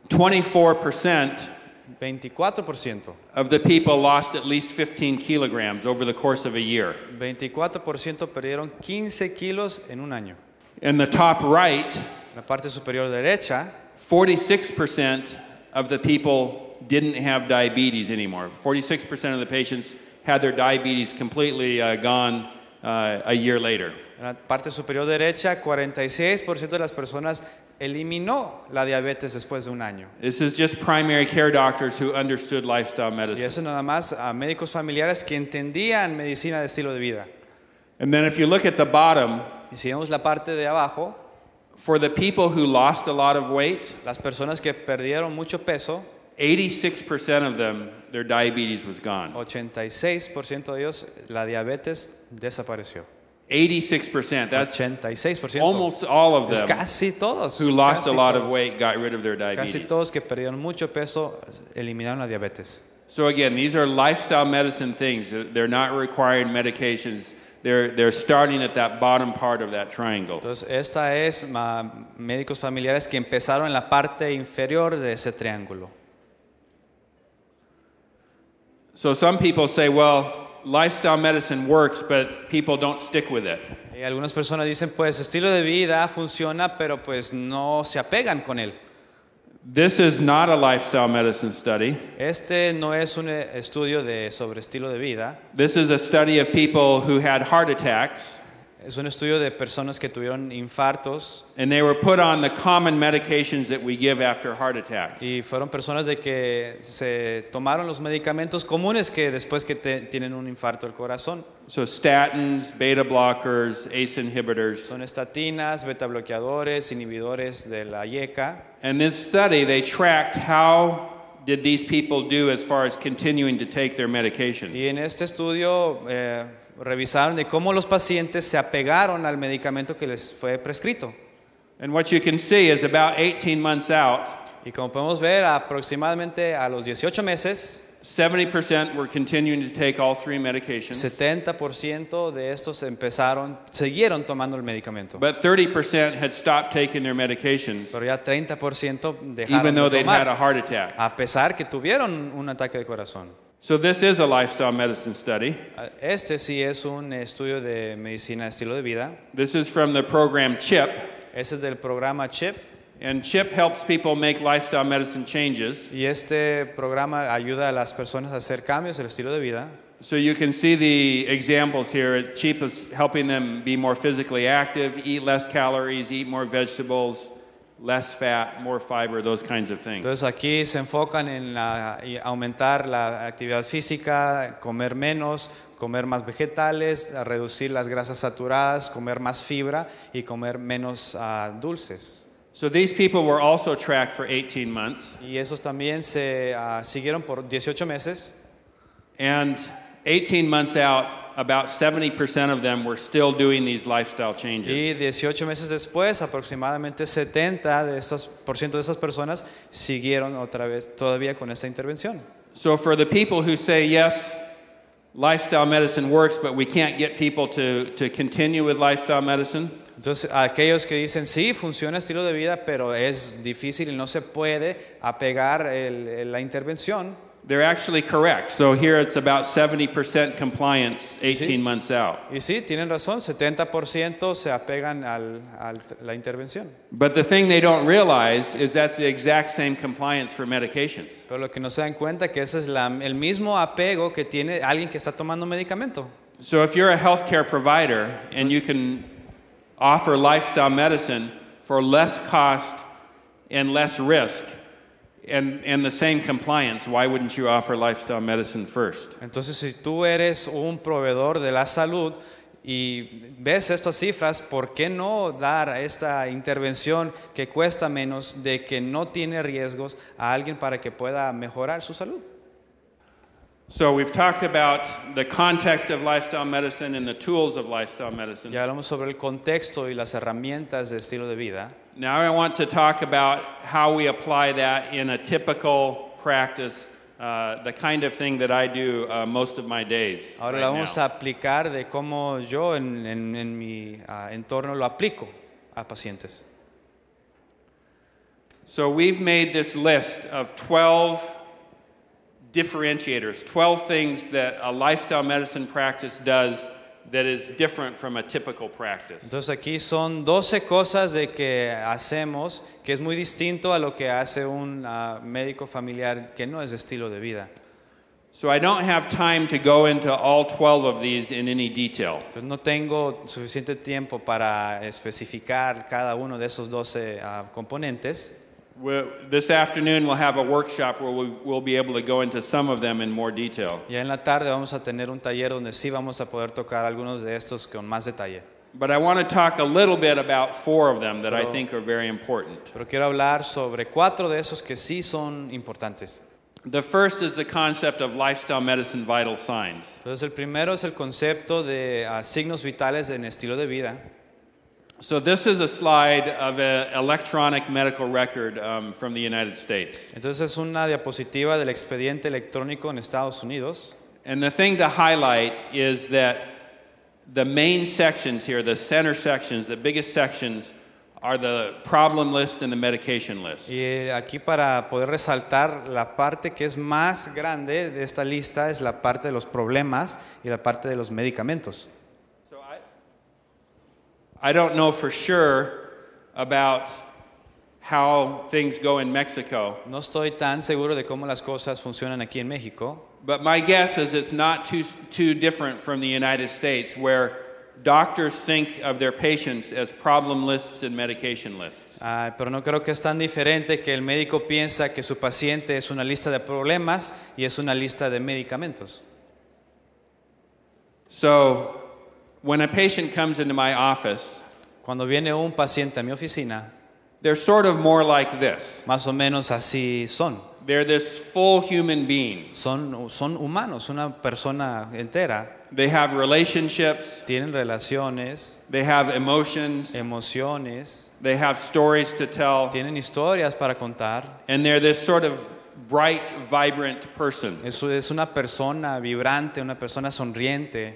24% 24%. of the people lost at least 15 kilograms over the course of a year. 24% perdieron 15 kilos en un año. In the top right, En la parte superior derecha, 46% of the people didn't have diabetes anymore. 46% of the patients had their diabetes completely gone a year later. en la parte superior derecha, 46% de las personas eliminó la diabetes después de un año. This is just primary care doctors who understood lifestyle Y medicine. eso nada más a médicos familiares que entendían medicina de estilo de vida. And then if you look at the bottom, Y si vemos la parte de abajo, for the people who lost a lot of weight, las personas que perdieron mucho peso, 86% of them, their diabetes was gone. 86% de ellos, la diabetes desapareció. 86%, that's 86%. almost all of Es them casi todos. who lost Casi a lot of todos. weight got rid of their Casi diabetes. todos que perdieron mucho peso eliminaron la diabetes. So again, these are lifestyle medicine things. They're not requiring medications. They're starting at that bottom part of that triangle. Entonces, esta es médicos familiares que empezaron en la parte inferior de ese triángulo. So some people say, well, lifestyle medicine works, but people don't stick with it. Y algunas personas dicen, pues estilo de vida funciona, pero pues no se apegan con él. This is not a lifestyle medicine study. Este no es un estudio sobre estilo de vida. This is a study of people who had heart attacks, Es un estudio de personas que tuvieron infartos and they were put on the common medications that we give after heart attacks. y fueron personas de que se tomaron los medicamentos comunes que después que tienen un infarto del corazón. So statins, beta blockers, ACE inhibitors. Son estatinas, beta bloqueadores, inhibidores de la YECA. And this study, they tracked how did these people do as far as continuing to take their medication. Y en este estudio revisaron de cómo los pacientes se apegaron al medicamento que les fue prescrito. And what you can see is about 18 months out, Y como podemos ver, aproximadamente a los 18 meses, 70% were continuing to take all three medications, 70% de estos siguieron tomando el medicamento. but 30% had stopped taking their medications, Pero ya 30% even dejaron though de they'd had a tomar, heart attack. a pesar que tuvieron un ataque de corazón. So this is a lifestyle medicine study. Este sí es un estudio de medicina de estilo de vida. This is from the program CHIP, Este es del programa CHIP. and CHIP helps people make lifestyle medicine changes. Y este programa ayuda a las personas a hacer cambios en el estilo de vida. So you can see the examples here. CHIP is helping them be more physically active, eat less calories, eat more vegetables, less fat, more fiber, those kinds of things. Entonces aquí se enfocan en aumentar la actividad física, comer menos, comer más vegetales, a reducir las grasas saturadas, comer más fibra y comer menos dulces. So these people were also tracked for 18 months. Y esos también se siguieron por 18 meses. And 18 months out, about 70% of them were still doing these lifestyle changes. Y 18 meses después, aproximadamente 70% de esas personas siguieron otra vez todavía con esta intervención. So for the people who say, yes, lifestyle medicine works, but we can't get people to continue with lifestyle medicine, Entonces, aquellos que dicen, sí, funciona estilo de vida, pero es difícil y no se puede apegar la intervención. they're actually correct. So here it's about 70% compliance 18 Sí. months out. Y sí, tienen razón, 70% se apegan a la intervención. But the thing they don't realize is that's the exact same compliance for medications. Pero lo que no se dan cuenta es que ese es el mismo apego que tiene alguien que está tomando medicamento. So if you're a healthcare provider and you can offer lifestyle medicine for less cost and less risk and the same compliance, why wouldn't you offer lifestyle medicine first? Entonces, si tú eres un proveedor de la salud y ves estas cifras, ¿por qué no dar esta intervención que cuesta menos, de que no tiene riesgos, a alguien para que pueda mejorar su salud? So we've talked about the context of lifestyle medicine and the tools of lifestyle medicine. Ya hablamos sobre el contexto y las herramientas de estilo de vida. Now I want to talk about how we apply that in a typical practice, the kind of thing that I do most of my days. Ahora right la vamos now. a aplicar de cómo yo en mi entorno lo aplico a pacientes. So we've made this list of 12 differentiators, 12 things that a lifestyle medicine practice does that is different from a typical practice. Entonces aquí son 12 cosas de que hacemos que es muy distinto a lo que hace un médico familiar que no es de estilo de vida. So I don't have time to go into all 12 of these in any detail. Entonces no tengo suficiente tiempo para especificar cada uno de esos 12 componentes. This afternoon we'll have a workshop where we'll be able to go into some of them in more detail. Ya en la tarde vamos a tener un taller donde sí vamos a poder tocar algunos de estos con más detalle. But I want to talk a little bit about 4 of them that I think are very important. Pero quiero hablar sobre 4 de esos que sí son importantes. The first is the concept of lifestyle medicine vital signs. Entonces el primero es el concepto de signos vitales en estilo de vida. So this is a slide of an electronic medical record from the United States. Entonces es una diapositiva del expediente electrónico en Estados Unidos. And the thing to highlight is that the main sections here, the center sections, the biggest sections, are the problem list and the medication list. Y aquí para poder resaltar la parte que es más grande de esta lista es la parte de los problemas y la parte de los medicamentos. So I don't know for sure about how things go in Mexico, No estoy tan seguro de cómo las cosas funcionan aquí en México, but my guess is it's not too different from the United States, where doctors think of their patients as problem lists and medication lists. pero no creo que es tan diferente que el médico piensa que su paciente es una lista de problemas y es una lista de medicamentos. So when a patient comes into my office, Cuando viene un paciente a mi oficina, they're sort of more like this. más o menos así son. They're this full human being. Son humanos, una persona entera. They have relationships, Tienen relaciones, they have emotions, emociones, they have stories to tell, tienen historias para contar. and they're this sort of bright, vibrant person. Es una persona vibrante, una persona sonriente.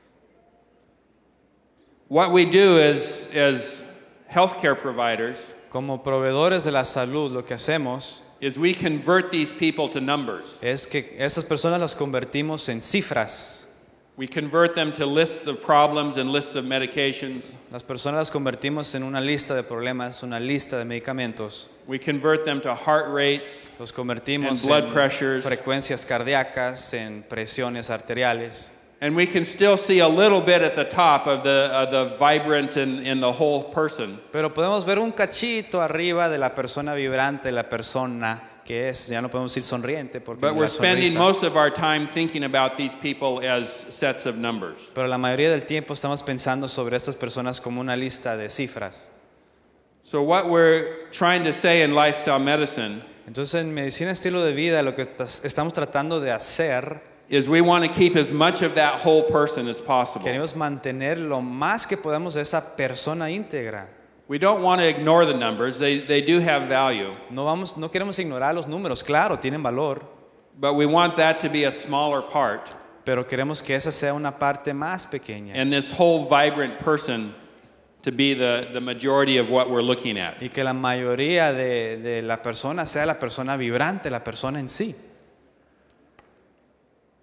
What we do as healthcare providers Como proveedores de la salud, lo que hacemos is we convert these people to numbers. es que esas personas las convertimos en cifras. We convert them to lists of problems and lists of medications. Las personas las convertimos en una lista de problemas, una lista de medicamentos. We convert them to heart rates, Los convertimos And blood en pressures. frecuencias cardíacas, en presiones arteriales. and we can still see a little bit at the top of the vibrant and the whole person. Pero podemos ver un cachito arriba de la persona vibrante, la persona que es, ya no podemos decir sonriente porque But la we're spending sonrisa. most of our time thinking about these people as sets of numbers. Pero la mayoría del tiempo estamos pensando sobre estas personas como una lista de cifras. So what we're trying to say in lifestyle medicine Entonces en medicina estilo de vida lo que estamos tratando de hacer, is we want to keep as much of that whole person as possible. queremos mantener lo más que podamos de esa persona íntegra. We don't want to ignore the numbers. They do have value. No queremos ignorar los números, claro, tienen valor, But we want that to be a smaller part. pero queremos que esa sea una parte más pequeña And this whole vibrant person to be the majority of what we're looking at. y que la mayoría de la persona sea la persona vibrante, la persona en sí.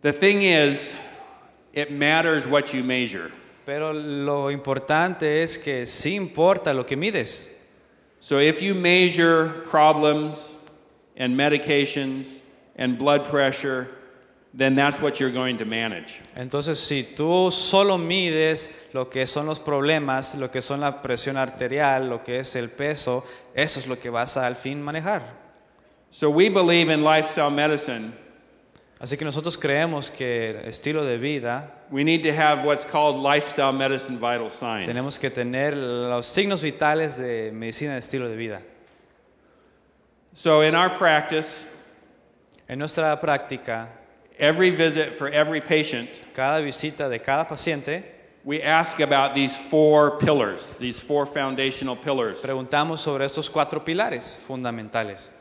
The thing is, it matters what you measure. Pero lo importante es que sí importa lo que mides. So if you measure problems and medications and blood pressure, then that's what you're going to manage. Entonces, si tú solo mides lo que son los problemas, lo que son la presión arterial, lo que es el peso, eso es lo que vas a al fin manejar. So we believe in lifestyle medicine. Así que nosotros creemos que el estilo de vida, We need to have what's called lifestyle medicine vital signs. tenemos que tener los signos vitales de medicina de estilo de vida. So in our practice, En nuestra práctica, every visit for every patient, cada visita de cada paciente, we ask about these 4 pillars, these 4 foundational pillars. preguntamos sobre estos 4 pilares fundamentales.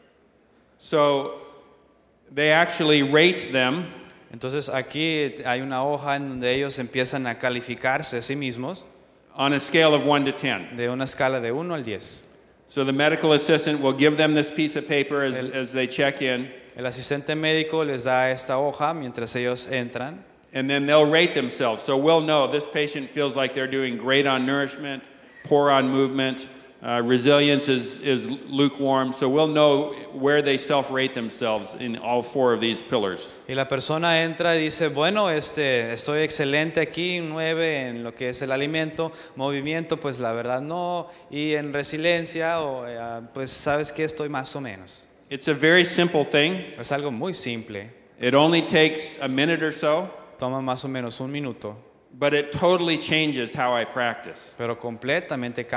So they actually rate them. Entonces aquí hay una hoja en donde ellos empiezan a calificarse a sí mismos On a scale of 1 to 10. de una escala de 1 al 10. So the medical assistant will give them this piece of paper as they check in, El asistente médico les da esta hoja mientras ellos entran and then they'll rate themselves. So we'll know this patient feels like they're doing great on nourishment, poor on movement, resilience is lukewarm. So we'll know where they self-rate themselves in all 4 of these pillars. y la persona entra y dice, bueno, estoy excelente aquí, 9 en lo que es el alimento, movimiento, pues la verdad no, y en resiliencia, pues sabes que estoy más o menos. It's a very simple thing. Es algo muy simple, It only takes a minute or so, toma más o menos 1 minuto, but it totally changes how I practice. pero completamente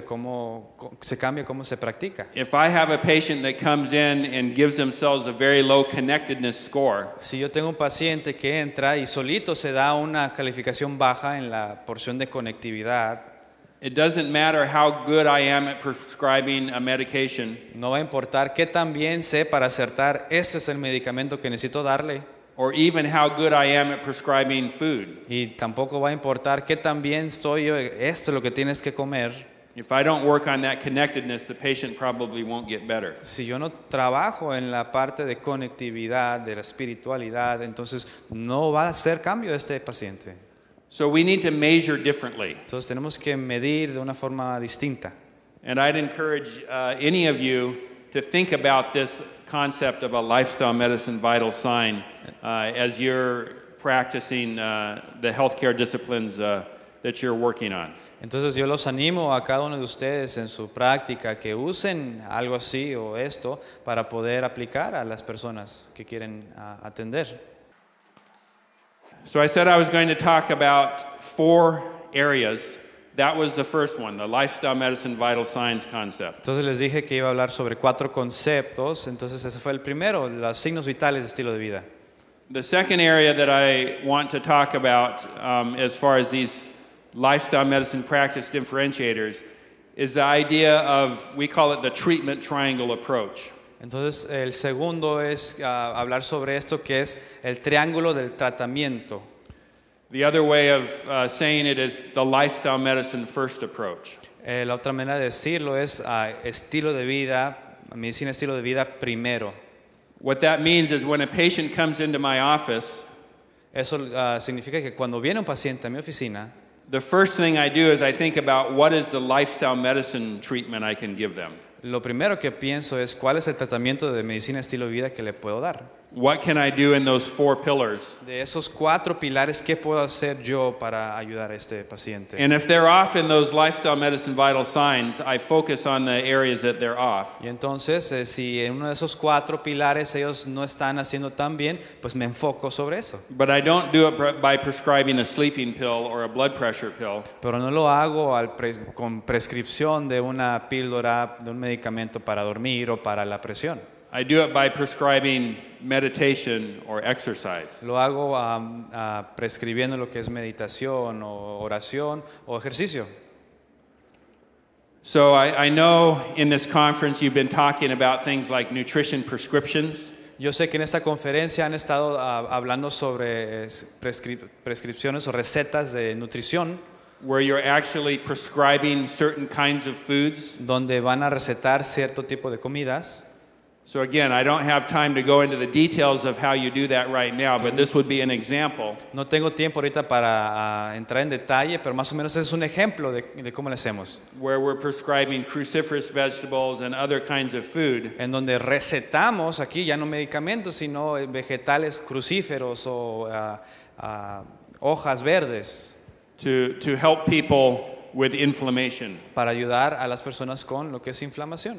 se cambia cómo se practica. If I have a patient that comes in and gives themselves a very low connectedness score, Si yo tengo un paciente que entra y solito se da una calificación baja en la porción de conectividad, it doesn't matter how good I am at prescribing a medication no va a importar qué tan bien sé para acertar, este es el medicamento que necesito darle, or even how good I am at prescribing food. y tampoco va a importar qué tan bien estoy yo, esto es lo que tienes que comer. If I don't work on that connectedness, the patient probably won't get better. Si yo no trabajo en la parte de conectividad, de la espiritualidad, entonces no va a hacer cambio este paciente. So we need to measure differently. Entonces tenemos que medir de una forma distinta. And I'd encourage any of you to think about this concept of a lifestyle medicine vital sign as you're practicing the healthcare disciplines that you're working on. Entonces yo los animo a cada uno de ustedes en su práctica que usen algo así o esto para poder aplicar a las personas que quieren atender. So I said I was going to talk about 4 areas. That was the first one, the lifestyle medicine vital signs concept. Entonces les dije que iba a hablar sobre 4 conceptos, entonces ese fue el primero, los signos vitales de estilo de vida. The second area that I want to talk about as far as these lifestyle medicine practice differentiators is the idea of, we call it the treatment triangle approach. Entonces el segundo es hablar sobre esto que es el triángulo del tratamiento. The other way of saying it is the lifestyle medicine first approach. La otra manera de decirlo es estilo de vida, medicina estilo de vida primero. What that means is when a patient comes into my office, Eso significa que cuando viene un paciente a mi oficina, the first thing I do is I think about what is the lifestyle medicine treatment I can give them. lo primero que pienso es cuál es el tratamiento de medicina estilo de vida que le puedo dar. What can I do in those 4 pillars? De esos 4 pilares, ¿qué puedo hacer yo para ayudar a este paciente? And if they're off in those lifestyle medicine vital signs, I focus on the areas that they're off. Y entonces, si en uno de esos 4 pilares ellos no están haciendo tan bien, pues me enfoco sobre eso. But I don't do it by prescribing a sleeping pill or a blood pressure pill. Pero no lo hago con prescripción de una píldora, de un medicamento para dormir o para la presión. I do it by prescribing meditation or exercise. Lo hago prescribiendo lo que es meditación o oración o ejercicio. So I know in this conference you've been talking about things like nutrition prescriptions. Yo sé que en esta conferencia han estado hablando sobre prescripciones o recetas de nutrición, where you're actually prescribing certain kinds of foods. donde van a recetar cierto tipo de comidas. So again, I don't have time to go into the details of how you do that right now, but this would be an example. No tengo tiempo ahorita para entrar en detalle, pero más o menos es un ejemplo de cómo lo hacemos. Where we're prescribing cruciferous vegetables and other kinds of food En donde recetamos aquí ya no medicamentos, sino vegetales crucíferos o hojas verdes to help people with inflammation. para ayudar a las personas con lo que es inflamación.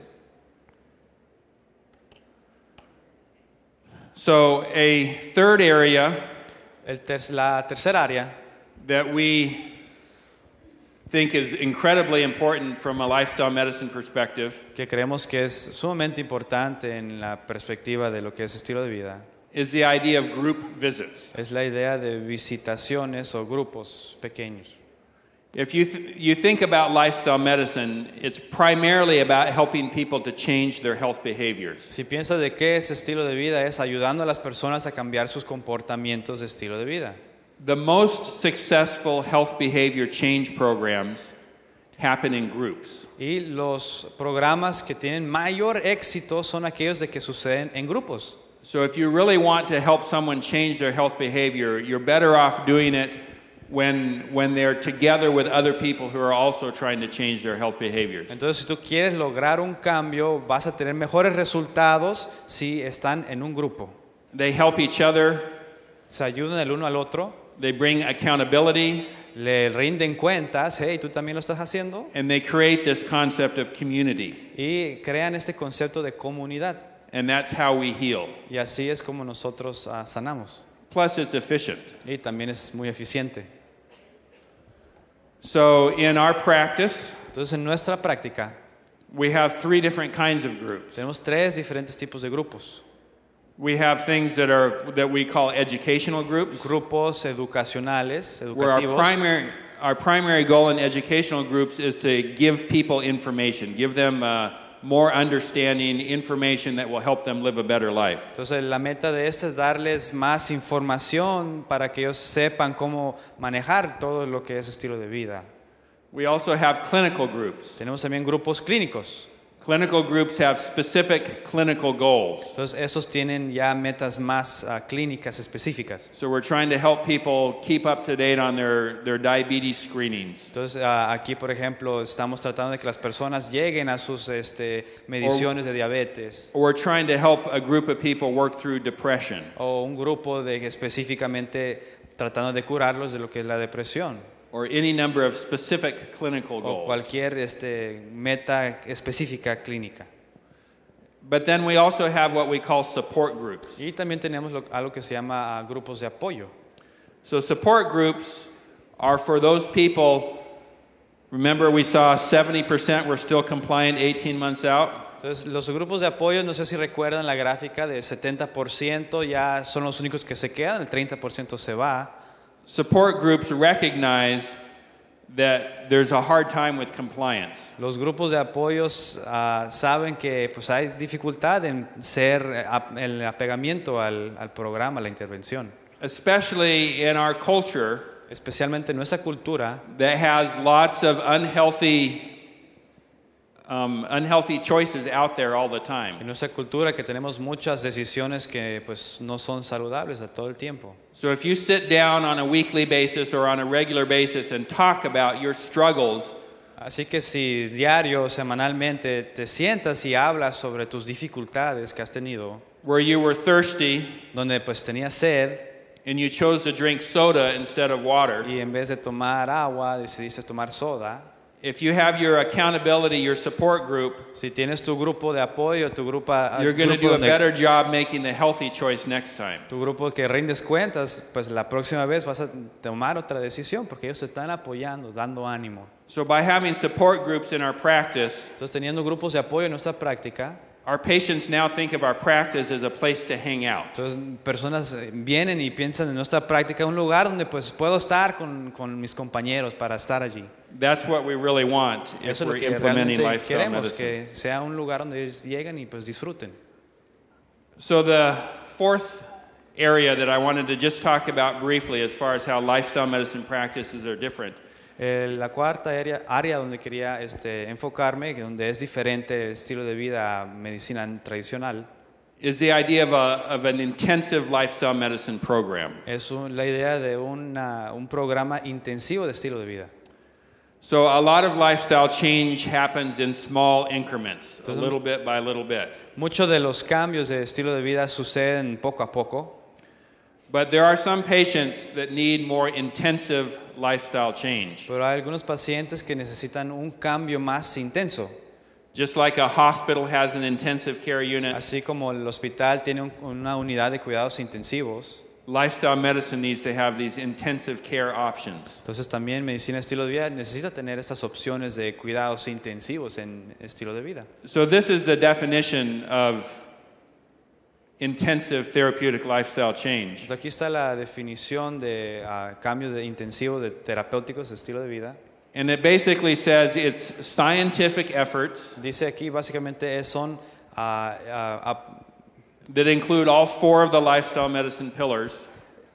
So a third area La tercera área that we think is incredibly important from a lifestyle medicine perspective que creemos que es sumamente importante en la perspectiva de lo que es estilo de vida is the idea of group visits. es la idea de visitaciones o grupos pequeños. If you think about lifestyle medicine, it's primarily about helping people to change their health behaviors. Si piensas de qué es estilo de vida, es ayudando a las personas a cambiar sus comportamientos de estilo de vida. The most successful health behavior change programs happen in groups. Y los programas que tienen mayor éxito son aquellos de que suceden en grupos. So if you really want to help someone change their health behavior, you're better off doing it when they're together with other people who are also trying to change their health behaviors. Entonces, si tú quieres lograr un cambio, vas a tener mejores resultados si están en un grupo. They help each other, Se ayudan el uno al otro, they bring accountability, le rinden cuentas, hey, tú también lo estás haciendo, and they create this concept of community. y crean este concepto de comunidad. And that's how we heal. Y así es como nosotros sanamos. Plus, it's efficient. Y también es muy eficiente. So in our practice, Entonces, en nuestra práctica, we have three different kinds of groups. tenemos tres diferentes tipos de grupos. We have things that we call educational groups, Grupos educacionales, where educativos. our primary goal in educational groups is to give people information, give them more understanding, information that will help them live a better life. Entonces, la meta de esta es darles más información para que ellos sepan cómo manejar todo lo que es estilo de vida. We also have clinical groups. Tenemos también grupos clínicos. Clinical groups have specific clinical goals. Entonces, esos tienen ya metas más clínicas específicas. So we're trying to help people keep up to date on their diabetes screenings. Entonces, aquí, por ejemplo, estamos tratando de que las personas lleguen a sus mediciones de diabetes. Or we're trying to help a group of people work through depression. O un grupo de específicamente tratando de curarlos de lo que es la depresión. Or any number of specific clinical O goals. cualquier meta específica clínica. But then we also have what we call support groups. Y también tenemos algo que se llama grupos de apoyo. So support groups are for those people. Remember, we saw 70% were still compliant 18 months out. Entonces, los grupos de apoyo, no sé si recuerdan la gráfica de 70% ya son los únicos que se quedan, el 30% se va. Support groups recognize that there's a hard time with compliance. Los grupos de apoyos saben que pues, hay dificultad en el apegamiento al programa, a la intervención. Especially in our culture Especialmente en nuestra cultura, that has lots of unhealthy choices out there all the time. en nuestra cultura que tenemos muchas decisiones que pues, no son saludables a todo el tiempo. So if you sit down on a weekly basis or on a regular basis and talk about your struggles, Así que si diario o semanalmente te sientas y hablas sobre tus dificultades que has tenido, where you were thirsty donde pues tenías sed and you chose to drink soda instead of water, y en vez de tomar agua decidiste tomar soda, if you have your accountability, your support group, si tienes tu grupo de apoyo, tu grupo you're going to do a better job making the healthy choice next time. tu grupo que rindes cuentas, pues la próxima vez vas a tomar otra decisión porque ellos te están apoyando, dando ánimo. So by having support groups in our practice, Entonces, teniendo grupos de apoyo en nuestra práctica, our patients now think of our practice as a place to hang out. entonces personas vienen y piensan en nuestra práctica un lugar donde pues puedo estar con mis compañeros para estar allí. That's what we really want if Eso es lo we're que implementing realmente lifestyle queremos, medicine. que sea un lugar donde ellos lleguen y pues disfruten. So the fourth area that I wanted to just talk about briefly as far as how lifestyle medicine practices are different La cuarta área donde quería enfocarme, donde es diferente el estilo de vida a medicina tradicional, is the idea of an intensive lifestyle medicine program. Es la idea de un programa intensivo de estilo de vida. So a lot of lifestyle change happens in small increments, a little bit by little bit. Muchos de los cambios de estilo de vida suceden poco a poco. But there are some patients that need more intensive lifestyle change. Pero hay algunos pacientes que necesitan un cambio más intenso. Just like a hospital has an intensive care unit, Así como el hospital tiene una unidad de cuidados intensivos, lifestyle medicine needs to have these intensive care options. entonces también medicina estilo de vida necesita tener estas opciones de cuidados intensivos en estilo de vida. So this is the definition of intensive therapeutic lifestyle change. Entonces aquí está la definición de cambio de intensivo de terapéuticos de estilo de vida. And it basically says it's scientific efforts Dice aquí básicamente son that include all 4 of the lifestyle medicine pillars.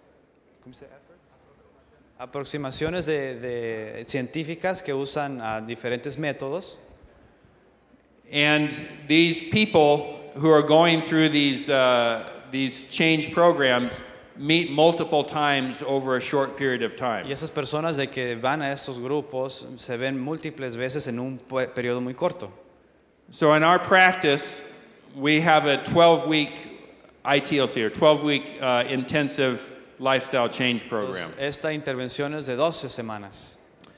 Aproximaciones de científicas que usan diferentes métodos. And these people who are going through these change programs meet multiple times over a short period of time. Y esas personas de que van a estos grupos se ven múltiples veces en un periodo muy corto. So in our practice, we have a 12-week ITLC, or 12-week intensive lifestyle change program. Entonces, esta intervención es de 12 semanas.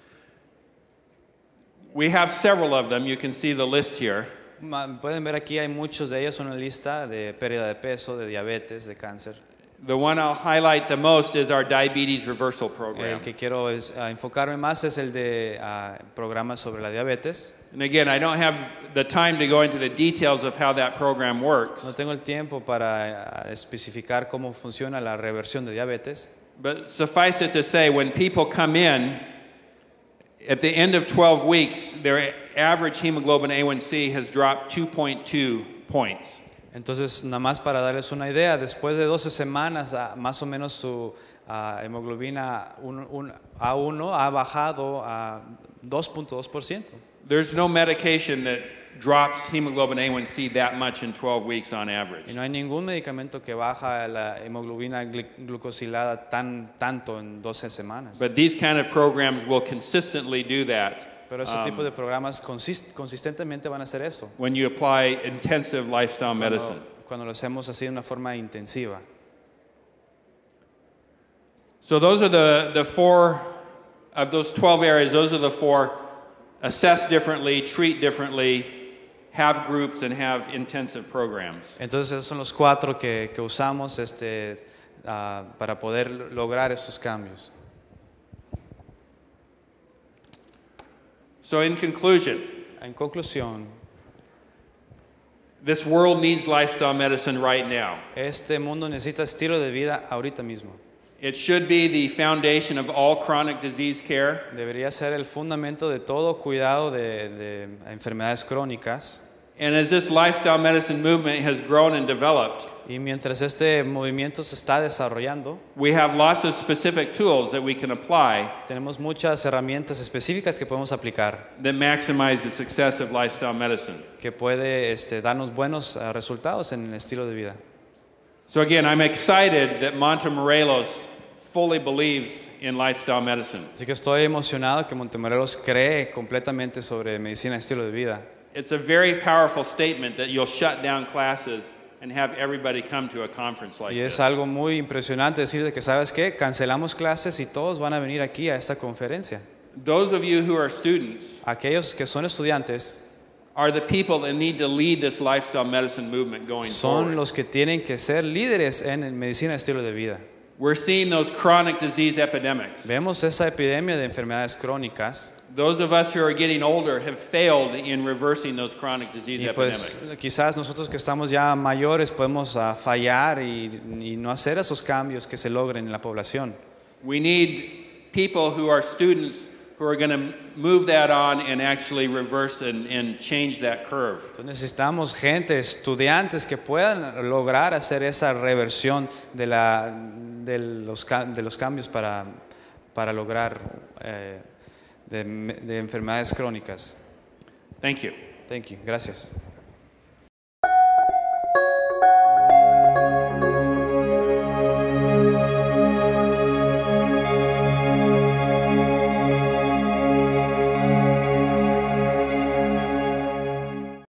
We have several of them. You can see the list here. Pueden ver aquí hay muchos de ellos, una lista de pérdida de peso, de diabetes, de cáncer. The one I'll highlight the most is our diabetes reversal program. El que quiero enfocarme más es el de programa sobre la diabetes. And again, I don't have the time to go into the details of how that program works. No tengo el tiempo para especificar cómo funciona la reversión de diabetes. But suffice it to say, when people come in, at the end of 12 weeks, their average hemoglobin A1C has dropped 2.2 points. Entonces, nada más para darles una idea, después de 12 semanas, más o menos su hemoglobina A1 ha bajado a 2.2%. There's no medication that drops hemoglobin A1C that much in 12 weeks on average. Y no hay ningún medicamento que baja la hemoglobina glucosilada tanto en 12 semanas. But these kind of programs will consistently do that. Pero ese tipo de programas consistentemente van a hacer eso. When you apply intensive lifestyle medicine. Cuando lo hacemos así de una forma intensiva. So those are the 4 of those 12 areas. Those are the 4: assess differently, treat differently, have groups, and have intensive programs. Entonces esos son los 4 que usamos para poder lograr estos cambios. So in conclusion, En conclusión, this world needs lifestyle medicine right now. este mundo necesita estilo de vida ahorita mismo. It should be the foundation of all chronic disease care. Debería ser el fundamento de todo cuidado de enfermedades crónicas. And as this lifestyle medicine movement has grown and developed, Y mientras este movimiento se está desarrollando, we have lots of specific tools that we can apply tenemos muchas herramientas específicas que podemos aplicar, that maximize the success of lifestyle medicine. que puede darnos buenos resultados en el estilo de vida. So again, I'm excited that Montemorelos fully believes in lifestyle medicine. Así que estoy emocionado que Montemorelos cree completamente sobre medicina estilo de vida. It's a very powerful statement that you'll shut down classes and have everybody come to a conference like Y es this. algo muy impresionante decir de que, ¿sabes qué? Cancelamos clases y todos van a venir aquí a esta conferencia. Those of you who are students Aquellos que son estudiantes are the people that need to lead this lifestyle medicine movement going son forward. los que tienen que ser líderes en medicina estilo de vida. We're seeing those chronic disease epidemics. Vemos esa epidemia de enfermedades crónicas Those of us who are getting older have failed in reversing those chronic disease y pues epidemics. quizás nosotros que estamos ya mayores podemos fallar y no hacer esos cambios que se logren en la población. We need people who are students who are going to move that on and actually reverse and change that curve. Entonces necesitamos gente, estudiantes que puedan lograr hacer esa reversión de los cambios para lograr de enfermedades crónicas. Thank you. Thank you. Gracias.